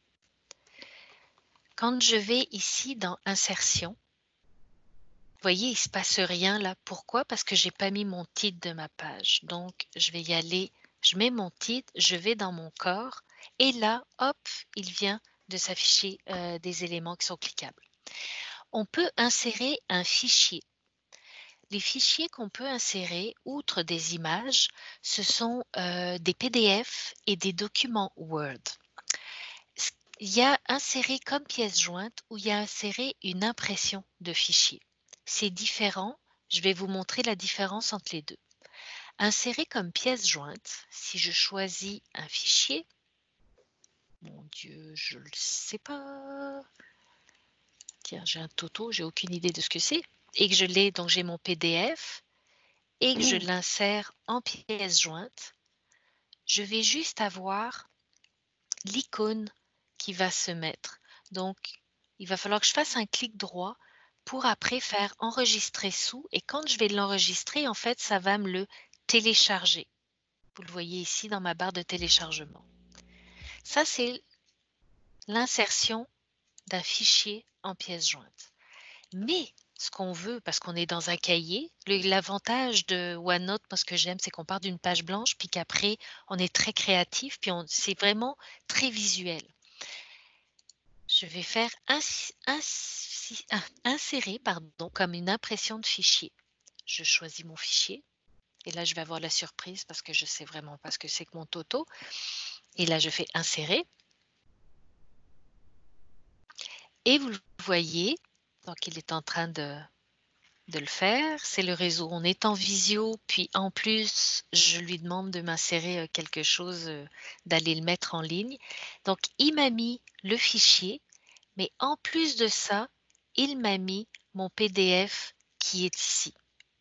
Quand je vais ici dans Insertion, vous voyez, il ne se passe rien là. Pourquoi? Parce que je n'ai pas mis mon titre de ma page. Donc, je vais y aller. Je mets mon titre, je vais dans mon corps et là, hop, il vient de s'afficher des éléments qui sont cliquables. On peut insérer un fichier. Les fichiers qu'on peut insérer, outre des images, ce sont des PDF et des documents Word. Il y a insérer comme pièce jointe ou il y a insérer une impression de fichier. C'est différent, je vais vous montrer la différence entre les deux. Insérer comme pièce jointe, si je choisis un fichier, mon Dieu, je ne le sais pas. Tiens, j'ai un Toto, j'ai aucune idée de ce que c'est. Et que je l'ai, donc j'ai mon PDF, et que je l'insère en pièce jointe, je vais juste avoir l'icône qui va se mettre. Donc, il va falloir que je fasse un clic droit pour après faire enregistrer sous. Et quand je vais l'enregistrer, en fait, ça va me le télécharger. Vous le voyez ici dans ma barre de téléchargement. Ça, c'est l'insertion d'un fichier en pièce jointe. Mais ce qu'on veut, parce qu'on est dans un cahier, l'avantage de OneNote, moi ce que j'aime, c'est qu'on part d'une page blanche, puis qu'après, on est très créatif, puis c'est vraiment très visuel. Je vais faire insérer comme une impression de fichier. Je choisis mon fichier. Et là, je vais avoir la surprise parce que je ne sais vraiment pas ce que c'est que mon Toto. Et là, je fais insérer. Et vous le voyez, donc il est en train de le faire. C'est le réseau. On est en visio, puis en plus, je lui demande de m'insérer quelque chose, d'aller le mettre en ligne. Donc, il m'a mis le fichier. Mais en plus de ça, il m'a mis mon PDF qui est ici.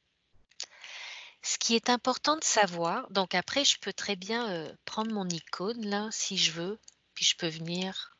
Ce qui est important de savoir, donc après, je peux très bien prendre mon icône là, si je veux, puis je peux venir.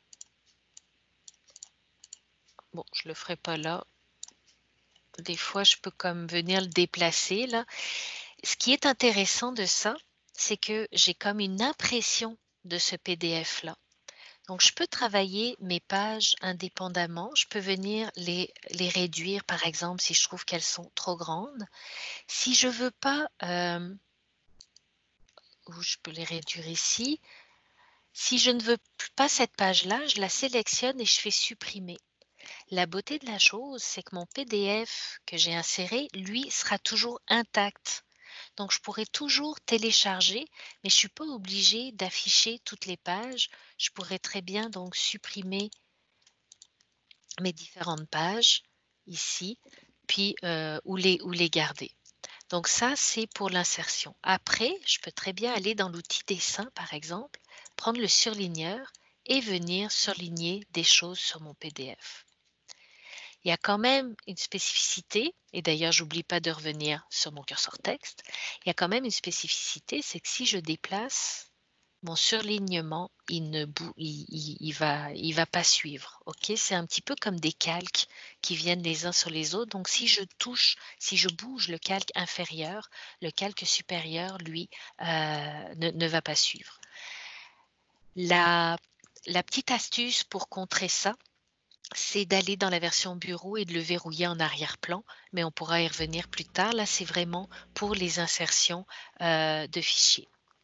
Bon, je le ferai pas là. Des fois, je peux comme venir le déplacer là. Ce qui est intéressant de ça, c'est que j'ai comme une impression de ce PDF là. Donc, je peux travailler mes pages indépendamment. Je peux venir les réduire, par exemple, si je trouve qu'elles sont trop grandes. Si je ne veux pas, ou je peux les réduire ici. Si je ne veux pas cette page-là, je la sélectionne et je fais supprimer. La beauté de la chose, c'est que mon PDF que j'ai inséré, lui, sera toujours intact. Donc, je pourrais toujours télécharger, mais je ne suis pas obligée d'afficher toutes les pages. Je pourrais très bien donc supprimer mes différentes pages ici, puis ou les garder. Donc ça, c'est pour l'insertion. Après, je peux très bien aller dans l'outil dessin, par exemple, prendre le surligneur et venir surligner des choses sur mon PDF. Il y a quand même une spécificité, et d'ailleurs, j'oublie pas de revenir sur mon curseur texte, il y a quand même une spécificité, c'est que si je déplace mon surlignement, il va pas suivre. Ok, c'est un petit peu comme des calques qui viennent les uns sur les autres. Donc, si je bouge le calque inférieur, le calque supérieur, lui, ne va pas suivre. La petite astuce pour contrer ça, c'est d'aller dans la version bureau et de le verrouiller en arrière-plan, mais on pourra y revenir plus tard. Là, c'est vraiment pour les insertions, de fichiers.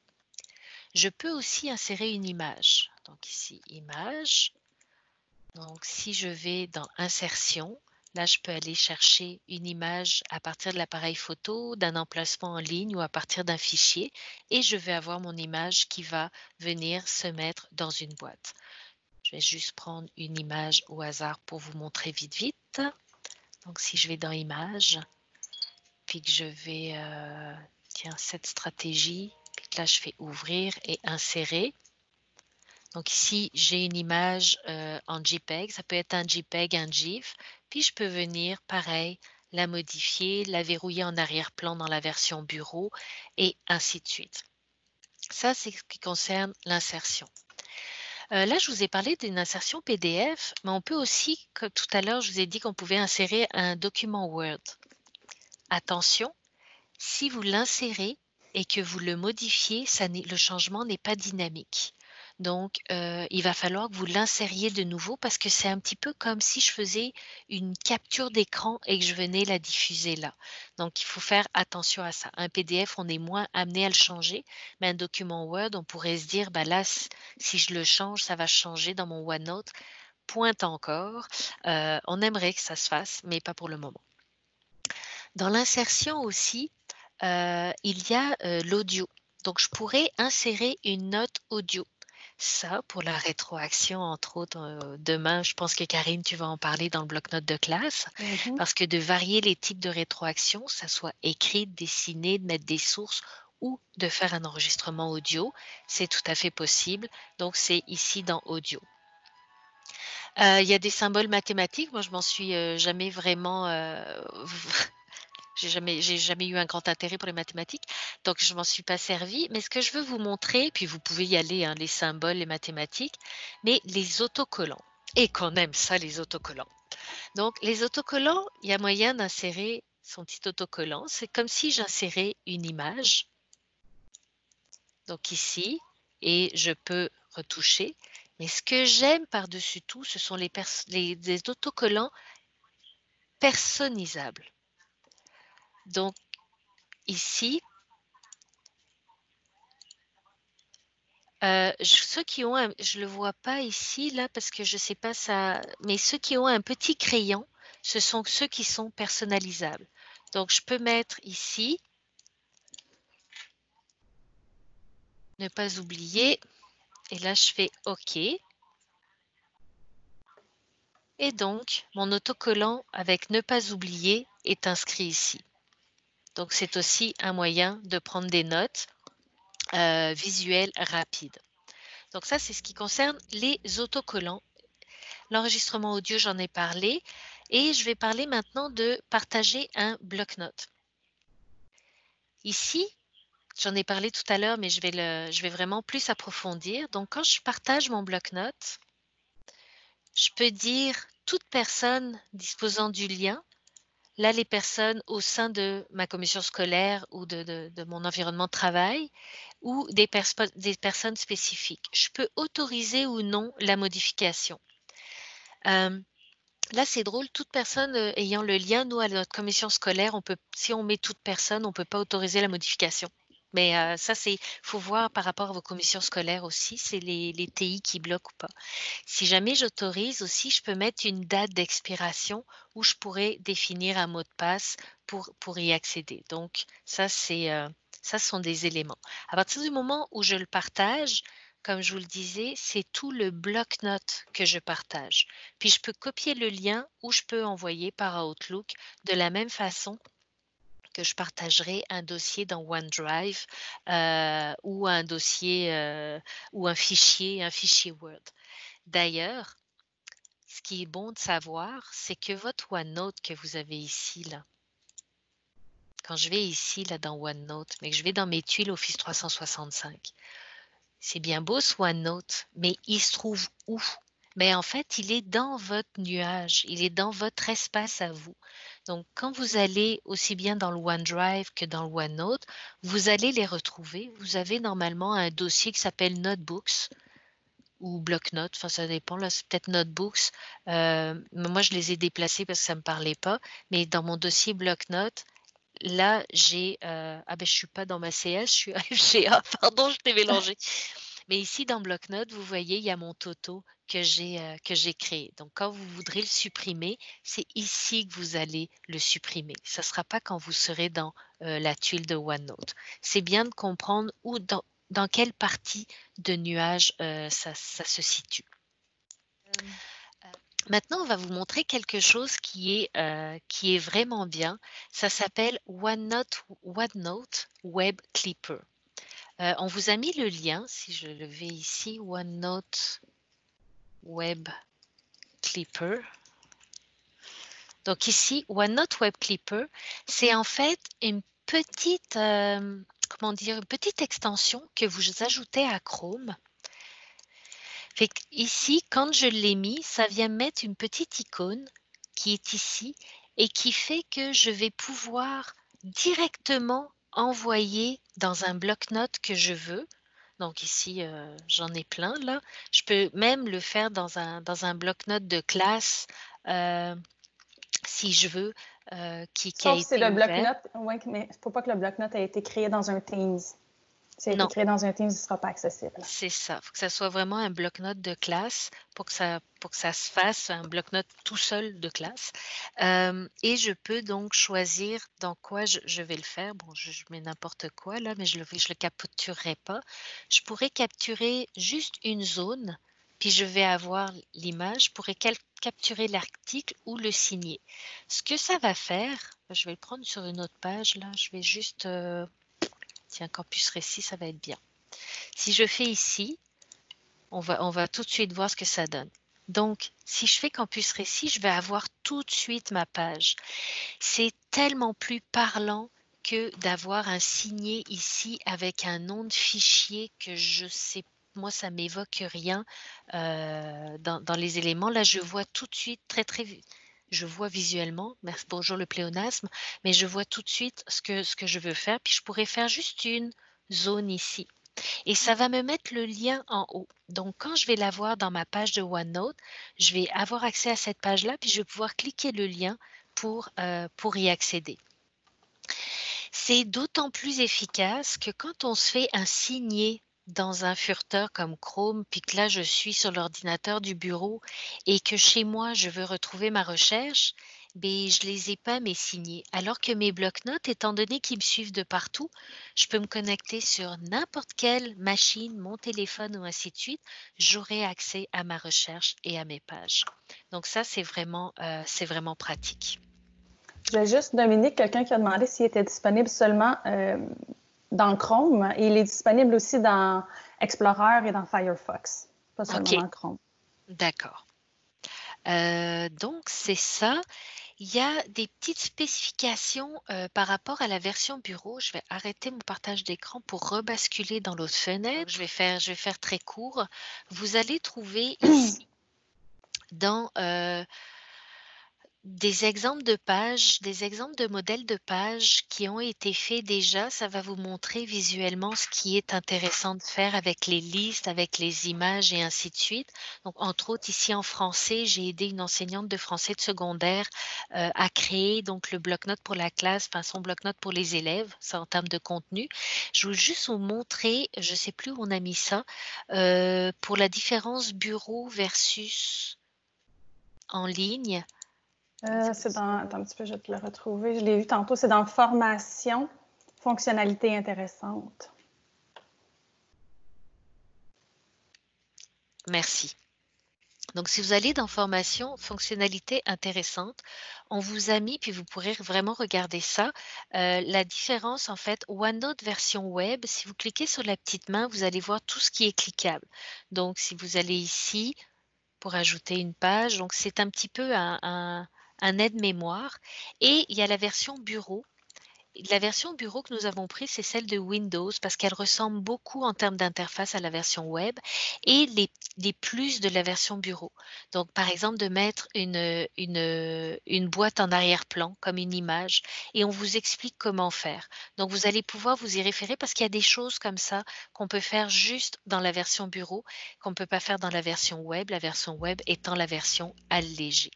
Je peux aussi insérer une image. Donc ici, image. Donc si je vais dans insertion, là, je peux aller chercher une image à partir de l'appareil photo, d'un emplacement en ligne ou à partir d'un fichier et je vais avoir mon image qui va venir se mettre dans une boîte. Je vais juste prendre une image au hasard pour vous montrer vite. Donc, si je vais dans Images, puis que je vais, tiens, cette stratégie, puis que là, je fais Ouvrir et Insérer. Donc ici, j'ai une image en JPEG. Ça peut être un JPEG, un GIF. Puis je peux venir, pareil, la modifier, la verrouiller en arrière-plan dans la version bureau et ainsi de suite. Ça, c'est ce qui concerne l'insertion. Là, je vous ai parlé d'une insertion PDF, mais on peut aussi, comme tout à l'heure, je vous ai dit qu'on pouvait insérer un document Word. Attention, si vous l'insérez et que vous le modifiez, le changement n'est pas dynamique. Donc, il va falloir que vous l'insériez de nouveau parce que c'est un petit peu comme si je faisais une capture d'écran et que je venais la diffuser là. Donc, il faut faire attention à ça. Un PDF, on est moins amené à le changer, mais un document Word, on pourrait se dire, bah là, si je le change, ça va changer dans mon OneNote. Pointe encore. On aimerait que ça se fasse, mais pas pour le moment. Dans l'insertion aussi, il y a l'audio. Donc, je pourrais insérer une note audio. Ça, pour la rétroaction, entre autres, demain, je pense que Karine, tu vas en parler dans le bloc-notes de classe, parce que de varier les types de rétroaction, ça soit écrit, dessiné, de mettre des sources ou de faire un enregistrement audio, c'est tout à fait possible. Donc, c'est ici dans Audio. Il y a des symboles mathématiques. Moi, je m'en suis jamais vraiment... J'ai jamais eu un grand intérêt pour les mathématiques, donc je m'en suis pas servie. Mais ce que je veux vous montrer, puis vous pouvez y aller, hein, les symboles, les mathématiques, mais les autocollants. Et qu'on aime ça, les autocollants. Donc, les autocollants, il y a moyen d'insérer son petit autocollant. C'est comme si j'insérais une image. Donc ici, et je peux retoucher. Mais ce que j'aime par-dessus tout, ce sont les autocollants personnalisables. Donc, ici, ceux qui ont je le vois pas ici, là, parce que je sais pas ça, mais ceux qui ont un petit crayon, ce sont ceux qui sont personnalisables. Donc, je peux mettre ici, ne pas oublier, et là, je fais OK. Et donc, mon autocollant avec ne pas oublier est inscrit ici. Donc, c'est aussi un moyen de prendre des notes visuelles rapides. Donc, ça, c'est ce qui concerne les autocollants. L'enregistrement audio, j'en ai parlé. Et je vais parler maintenant de partager un bloc-notes. Ici, j'en ai parlé tout à l'heure, mais je vais vraiment plus approfondir. Donc, quand je partage mon bloc-notes, je peux dire toute personne disposant du lien. Là, les personnes au sein de ma commission scolaire ou de mon environnement de travail ou des personnes spécifiques. Je peux autoriser ou non la modification. Là, c'est drôle, toute personne ayant le lien, nous, à notre commission scolaire, si on met toute personne, on ne peut pas autoriser la modification. Mais ça, faut voir par rapport à vos commissions scolaires aussi, c'est les TI qui bloquent ou pas. Si jamais j'autorise aussi, je peux mettre une date d'expiration où je pourrais définir un mot de passe pour y accéder. Donc, ça, ça sont des éléments. À partir du moment où je le partage, comme je vous le disais, c'est tout le bloc-notes que je partage. Puis, je peux copier le lien ou je peux envoyer par Outlook de la même façon que je partagerai un dossier dans OneDrive ou un dossier ou un fichier Word. D'ailleurs, ce qui est bon de savoir, c'est que votre OneNote que vous avez ici, là, quand je vais ici, là, dans OneNote, mais que je vais dans mes tuiles Office 365, c'est bien beau ce OneNote, mais il se trouve où? Mais en fait, il est dans votre nuage, il est dans votre espace à vous. Donc, quand vous allez aussi bien dans le OneDrive que dans le OneNote, vous allez les retrouver. Vous avez normalement un dossier qui s'appelle Notebooks. ou bloc-notes, enfin ça dépend, là c'est peut-être Notebooks. Mais moi je les ai déplacés parce que ça me parlait pas. Mais dans mon dossier bloc-notes, là j'ai ah ben je suis pas dans ma CS, je suis à FGA, pardon, je t'ai mélangé. Mais ici dans bloc-notes, vous voyez, il y a mon toto que j'ai créé. Donc quand vous voudrez le supprimer, c'est ici que vous allez le supprimer. Ça sera pas quand vous serez dans la tuile de OneNote. C'est bien de comprendre où dans quelle partie de nuage ça se situe. Maintenant, on va vous montrer quelque chose qui est vraiment bien. Ça s'appelle OneNote Web Clipper. On vous a mis le lien, si je le vais ici, OneNote Web Clipper. Donc ici, OneNote Web Clipper, c'est en fait une petite, comment dire, une petite extension que vous ajoutez à Chrome. Fait que ici, quand je l'ai mis, ça vient mettre une petite icône qui est ici et qui fait que je vais pouvoir directement envoyer dans un bloc-notes que je veux. Donc ici, j'en ai plein là. Je peux même le faire dans un bloc-notes de classe si je veux, qui a Sauf si été le ouvert. bloc-notes, ouais, mais il ne faut pas que le bloc-notes ait été créé dans un Teams. S'il a été Non, créé dans un Teams, il ne sera pas accessible. c'est ça. Il faut que ça soit vraiment un bloc-notes de classe pour que ça se fasse un bloc-notes tout seul de classe. Et je peux donc choisir dans quoi je vais le faire. Bon, je mets n'importe quoi là, mais je le capturerai pas. Je pourrais capturer juste une zone, puis je vais avoir l'image. Je pourrais capturer l'article ou le signer. Ce que ça va faire, je vais le prendre sur une autre page là. Je vais juste, tiens, Campus Récit, ça va être bien. Si je fais ici, on va tout de suite voir ce que ça donne. Donc, si je fais Campus Récit, je vais avoir tout de suite ma page. C'est tellement plus parlant que d'avoir un signé ici avec un nom de fichier que je sais, moi ça m'évoque rien dans les éléments. Là, je vois tout de suite je vois visuellement, merci, bonjour le pléonasme, mais je vois tout de suite ce que je veux faire. Puis je pourrais faire juste une zone ici. Et ça va me mettre le lien en haut. Donc, quand je vais l'avoir dans ma page de OneNote, je vais avoir accès à cette page-là, puis je vais pouvoir cliquer le lien pour y accéder. C'est d'autant plus efficace que quand on se fait un signé dans un furteur comme Chrome, puis que là, je suis sur l'ordinateur du bureau et que chez moi, je veux retrouver ma recherche, ben, je les ai pas mes signés. Alors que mes blocs-notes, étant donné qu'ils me suivent de partout, je peux me connecter sur n'importe quelle machine, mon téléphone ou ainsi de suite, j'aurai accès à ma recherche et à mes pages. Donc ça, c'est vraiment pratique. J'ai juste, Dominique, quelqu'un qui a demandé s'il était disponible seulement dans Chrome. Et il est disponible aussi dans Explorer et dans Firefox, pas seulement OK, dans Chrome. d'accord. Donc c'est ça. Il y a des petites spécifications par rapport à la version bureau. Je vais arrêter mon partage d'écran pour rebasculer dans l'autre fenêtre. Je vais faire très court. Vous allez trouver ici dans des exemples de pages, des exemples de modèles de pages qui ont été faits déjà. Ça va vous montrer visuellement ce qui est intéressant de faire avec les listes, avec les images et ainsi de suite. Donc, entre autres, ici en français, j'ai aidé une enseignante de français de secondaire à créer donc le bloc-notes pour la classe, enfin son bloc-notes pour les élèves, ça en termes de contenu. Je veux juste vous montrer, je ne sais plus où on a mis ça, pour la différence bureau versus en ligne. C'est dans. Attends un petit peu, je vais te le retrouver. Je l'ai vu tantôt. C'est dans Formation, fonctionnalités intéressantes. Merci. Donc, si vous allez dans Formation, fonctionnalités intéressantes, on vous a mis, puis vous pourrez vraiment regarder ça, la différence en fait, OneNote version web, si vous cliquez sur la petite main, vous allez voir tout ce qui est cliquable. Donc, si vous allez ici pour ajouter une page, donc c'est un petit peu un aide-mémoire. Et il y a la version bureau. La version bureau que nous avons prise, c'est celle de Windows parce qu'elle ressemble beaucoup en termes d'interface à la version web et les plus de la version bureau. Donc, par exemple, de mettre une boîte en arrière-plan comme une image et on vous explique comment faire. Donc, vous allez pouvoir vous y référer parce qu'il y a des choses comme ça qu'on peut faire juste dans la version bureau, qu'on ne peut pas faire dans la version web étant la version allégée.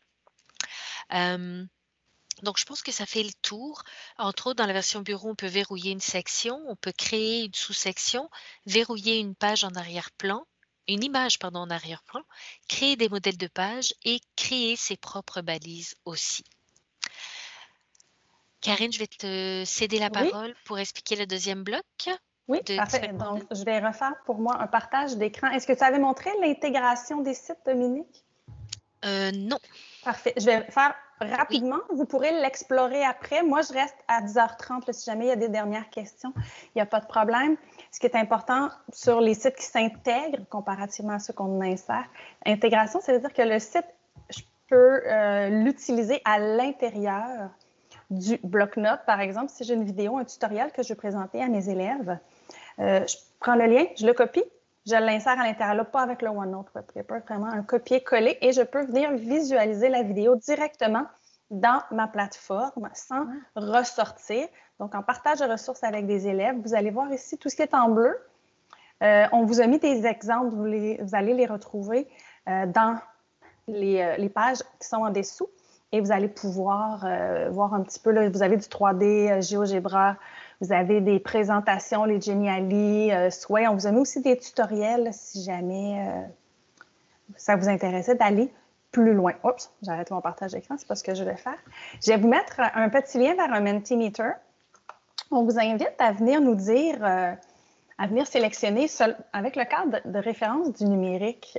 Donc, je pense que ça fait le tour. Entre autres, dans la version bureau, on peut verrouiller une section, on peut créer une sous-section, verrouiller une page en arrière-plan, une image, pardon, en arrière-plan, créer des modèles de pages et créer ses propres balises aussi. Karine, je vais te céder la Oui, parole pour expliquer le deuxième bloc. oui, parfait. Donc, je vais refaire pour moi un partage d'écran. Est-ce que tu avais montré l'intégration des sites, Dominique? Non. Parfait. Je vais faire Oui. rapidement. Vous pourrez l'explorer après. Moi, je reste à 10h30 là, si jamais il y a des dernières questions. Il n'y a pas de problème. Ce qui est important sur les sites qui s'intègrent comparativement à ceux qu'on insère, intégration, ça veut dire que le site, je peux l'utiliser à l'intérieur du bloc-notes. Par exemple, si j'ai une vidéo, un tutoriel que je vais présenter à mes élèves, je prends le lien, je le copie, je l'insère à l'intérieur, là, pas avec le OneNote Web Clipper, vraiment un copier-coller et je peux venir visualiser la vidéo directement dans ma plateforme sans ressortir. Donc, en partage de ressources avec des élèves, vous allez voir ici tout ce qui est en bleu. On vous a mis des exemples, vous allez les retrouver dans les pages qui sont en dessous et vous allez pouvoir voir un petit peu, là, vous avez du 3D, GeoGebra, vous avez des présentations, les Geniali, Sway. On vous a mis aussi des tutoriels si jamais ça vous intéressait d'aller plus loin. Oups, j'arrête mon partage d'écran, c'est pas ce que je vais faire. Je vais vous mettre un petit lien vers un Mentimeter. On vous invite à venir nous dire, à venir sélectionner avec le cadre de référence du numérique,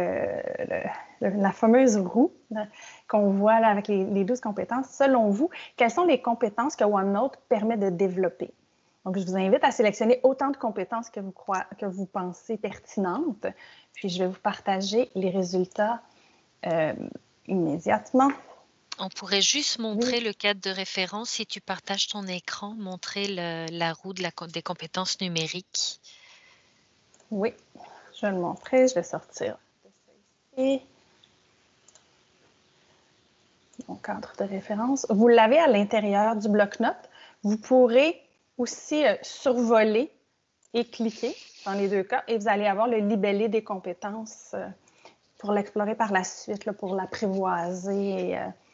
la fameuse roue qu'on voit là avec les 12 compétences. Selon vous, quelles sont les compétences que OneNote permet de développer? Donc, je vous invite à sélectionner autant de compétences que vous pensez pertinentes. Puis, je vais vous partager les résultats immédiatement. On pourrait juste montrer le cadre de référence si tu partages ton écran, montrer la roue des compétences numériques. Oui, je vais le montrer. Je vais sortir de ça ici. Mon cadre de référence. Vous l'avez à l'intérieur du bloc-notes. Vous pourrez aussi survoler et cliquer dans les deux cas et vous allez avoir le libellé des compétences pour l'explorer par la suite, là, pour l'apprivoiser et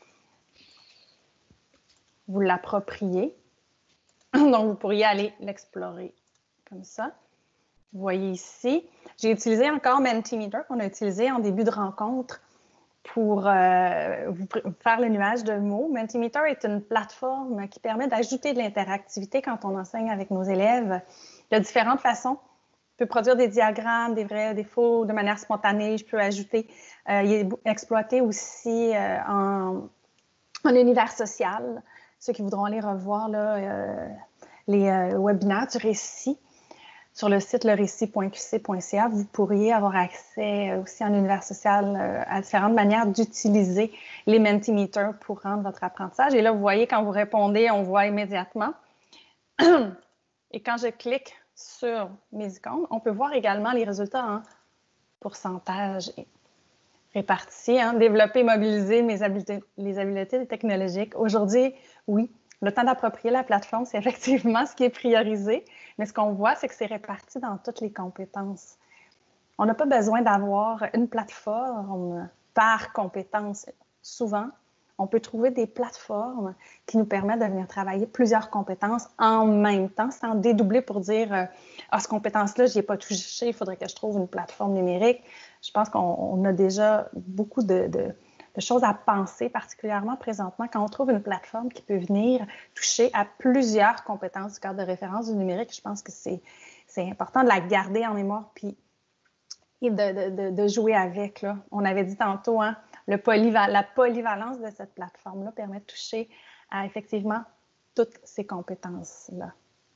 vous l'approprier. Donc, vous pourriez aller l'explorer comme ça. Vous voyez ici, j'ai utilisé encore Mentimeter qu'on a utilisé en début de rencontre pour vous faire le nuage de mots. Mentimeter est une plateforme qui permet d'ajouter de l'interactivité quand on enseigne avec nos élèves de différentes façons. Je peux produire des diagrammes, des vrais, des faux, de manière spontanée. Je peux ajouter, il est exploité aussi en univers social. Ceux qui voudront aller revoir là, les webinaires du récit sur le site lerécit.qc.ca, vous pourriez avoir accès aussi en univers social à différentes manières d'utiliser les Mentimeter pour rendre votre apprentissage. Et là, vous voyez, quand vous répondez, on voit immédiatement. Et quand je clique sur mes icônes, on peut voir également les résultats en pourcentage répartis. Développer, mobiliser les habiletés technologiques. Aujourd'hui, oui, le temps d'approprier la plateforme, c'est effectivement ce qui est priorisé. Mais ce qu'on voit, c'est que c'est réparti dans toutes les compétences. On n'a pas besoin d'avoir une plateforme par compétence. Souvent, on peut trouver des plateformes qui nous permettent de venir travailler plusieurs compétences en même temps, sans dédoubler pour dire « cette compétence-là, je n'y ai pas touché, il faudrait que je trouve une plateforme numérique. » Je pense qu'on a déjà beaucoup de choses à penser, particulièrement présentement, quand on trouve une plateforme qui peut venir toucher à plusieurs compétences du cadre de référence du numérique. Je pense que c'est important de la garder en mémoire puis et de jouer avec. Là. On avait dit tantôt, la polyvalence de cette plateforme-là permet de toucher à effectivement toutes ces compétences-là.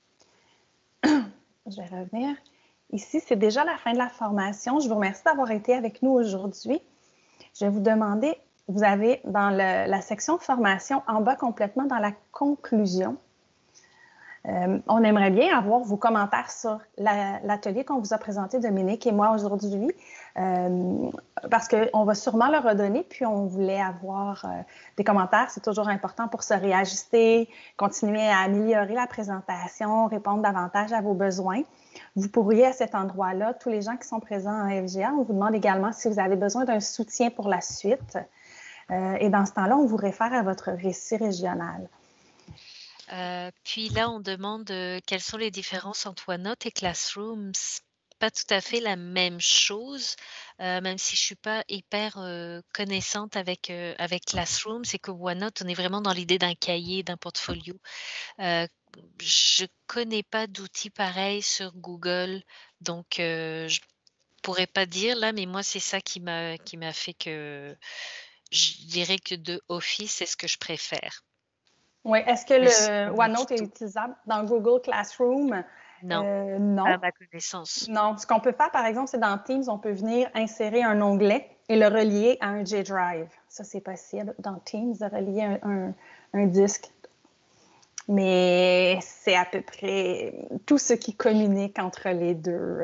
Je vais revenir. Ici, c'est déjà la fin de la formation. Je vous remercie d'avoir été avec nous aujourd'hui. Je vais vous demander, vous avez dans la section formation, en bas complètement dans la conclusion, On aimerait bien avoir vos commentaires sur l'atelier qu'on vous a présenté, Dominique et moi, aujourd'hui, parce qu'on va sûrement le redonner, puis on voulait avoir des commentaires. C'est toujours important pour se réajuster, continuer à améliorer la présentation, répondre davantage à vos besoins. Vous pourriez, à cet endroit-là, tous les gens qui sont présents en FGA, on vous demande également si vous avez besoin d'un soutien pour la suite. Et dans ce temps-là, on vous réfère à votre récit régional. Puis là, on demande quelles sont les différences entre OneNote et Classroom. C'est pas tout à fait la même chose, même si je suis pas hyper connaissante avec Classroom, c'est que OneNote, on est vraiment dans l'idée d'un cahier, d'un portfolio. Je connais pas d'outils pareils sur Google, donc je pourrais pas dire là, mais moi c'est ça qui m'a fait que je dirais que de Office, c'est ce que je préfère. Oui, est-ce que le OneNote est utilisable dans Google Classroom? Non, non. pas à ma connaissance. Non. Ce qu'on peut faire, par exemple, c'est dans Teams, on peut venir insérer un onglet et le relier à un J Drive. Ça, c'est possible dans Teams de relier un disque. Mais c'est à peu près tout ce qui communique entre les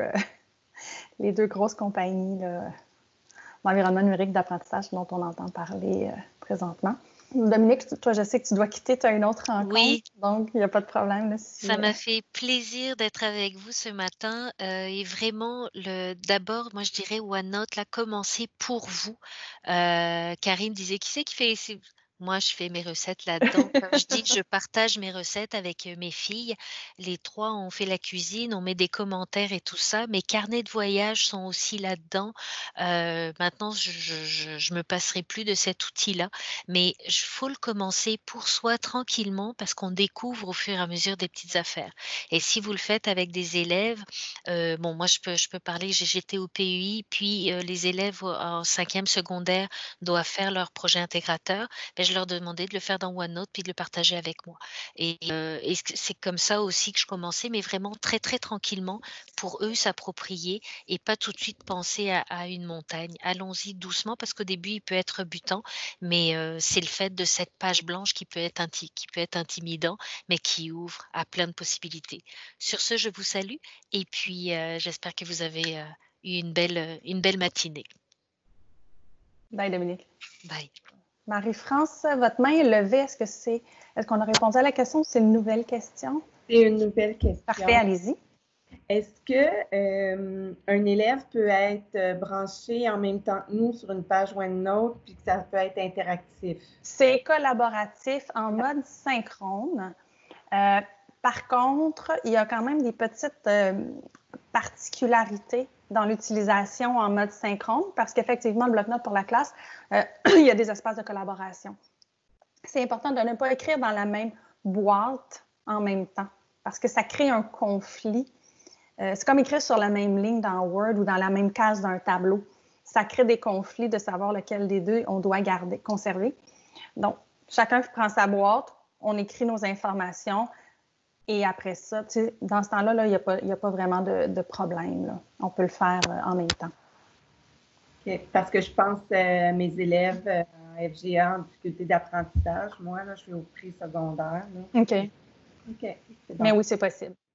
deux grosses compagnies d'environnement numérique d'apprentissage dont on entend parler présentement. Dominique, toi, je sais que tu dois quitter, tu as une autre rencontre, Oui. Donc il n'y a pas de problème. Là, Ça m'a fait plaisir d'être avec vous ce matin et vraiment, d'abord, moi je dirais OneNote, là, commencez pour vous. Karine disait, qui c'est qui fait... Moi, je fais mes recettes là-dedans. Comme je dis, je partage mes recettes avec mes filles. Les trois, on fait la cuisine, on met des commentaires et tout ça. Mes carnets de voyage sont aussi là-dedans. Maintenant, je me passerai plus de cet outil-là. Mais il faut le commencer pour soi tranquillement parce qu'on découvre au fur et à mesure des petites affaires. Et si vous le faites avec des élèves, bon, moi je peux parler, j'étais au PUI, puis les élèves en 5e secondaire doivent faire leur projet intégrateur. Ben, je leur demandais de le faire dans OneNote puis de le partager avec moi. Et c'est comme ça aussi que je commençais, mais vraiment très très tranquillement pour eux s'approprier et pas tout de suite penser à une montagne. Allons-y doucement parce qu'au début il peut être butant, mais c'est le fait de cette page blanche qui peut être intimidant, mais qui ouvre à plein de possibilités. Sur ce, je vous salue et puis j'espère que vous avez eu une belle matinée. Bye, Dominique. Bye. Marie-France, votre main est levée. Est-ce qu'on a répondu à la question ou c'est une nouvelle question? C'est une nouvelle question. Parfait, allez-y. Est-ce que un élève peut être branché en même temps que nous sur une page OneNote puis que ça peut être interactif? C'est collaboratif en mode synchrone. Par contre, il y a quand même des petites particularités dans l'utilisation en mode synchrone parce qu'effectivement, le bloc-notes pour la classe, il y a des espaces de collaboration. C'est important de ne pas écrire dans la même boîte en même temps parce que ça crée un conflit. C'est comme écrire sur la même ligne dans Word ou dans la même case d'un tableau. Ça crée des conflits de savoir lequel des deux on doit conserver. Donc, chacun prend sa boîte, on écrit nos informations et après ça, dans ce temps-là, il n'y a pas vraiment de problème. Là. On peut le faire en même temps. Okay. Parce que je pense à mes élèves en FGA en difficulté d'apprentissage. Moi, là, je suis au pré-secondaire. OK. OK. Mais oui, c'est possible.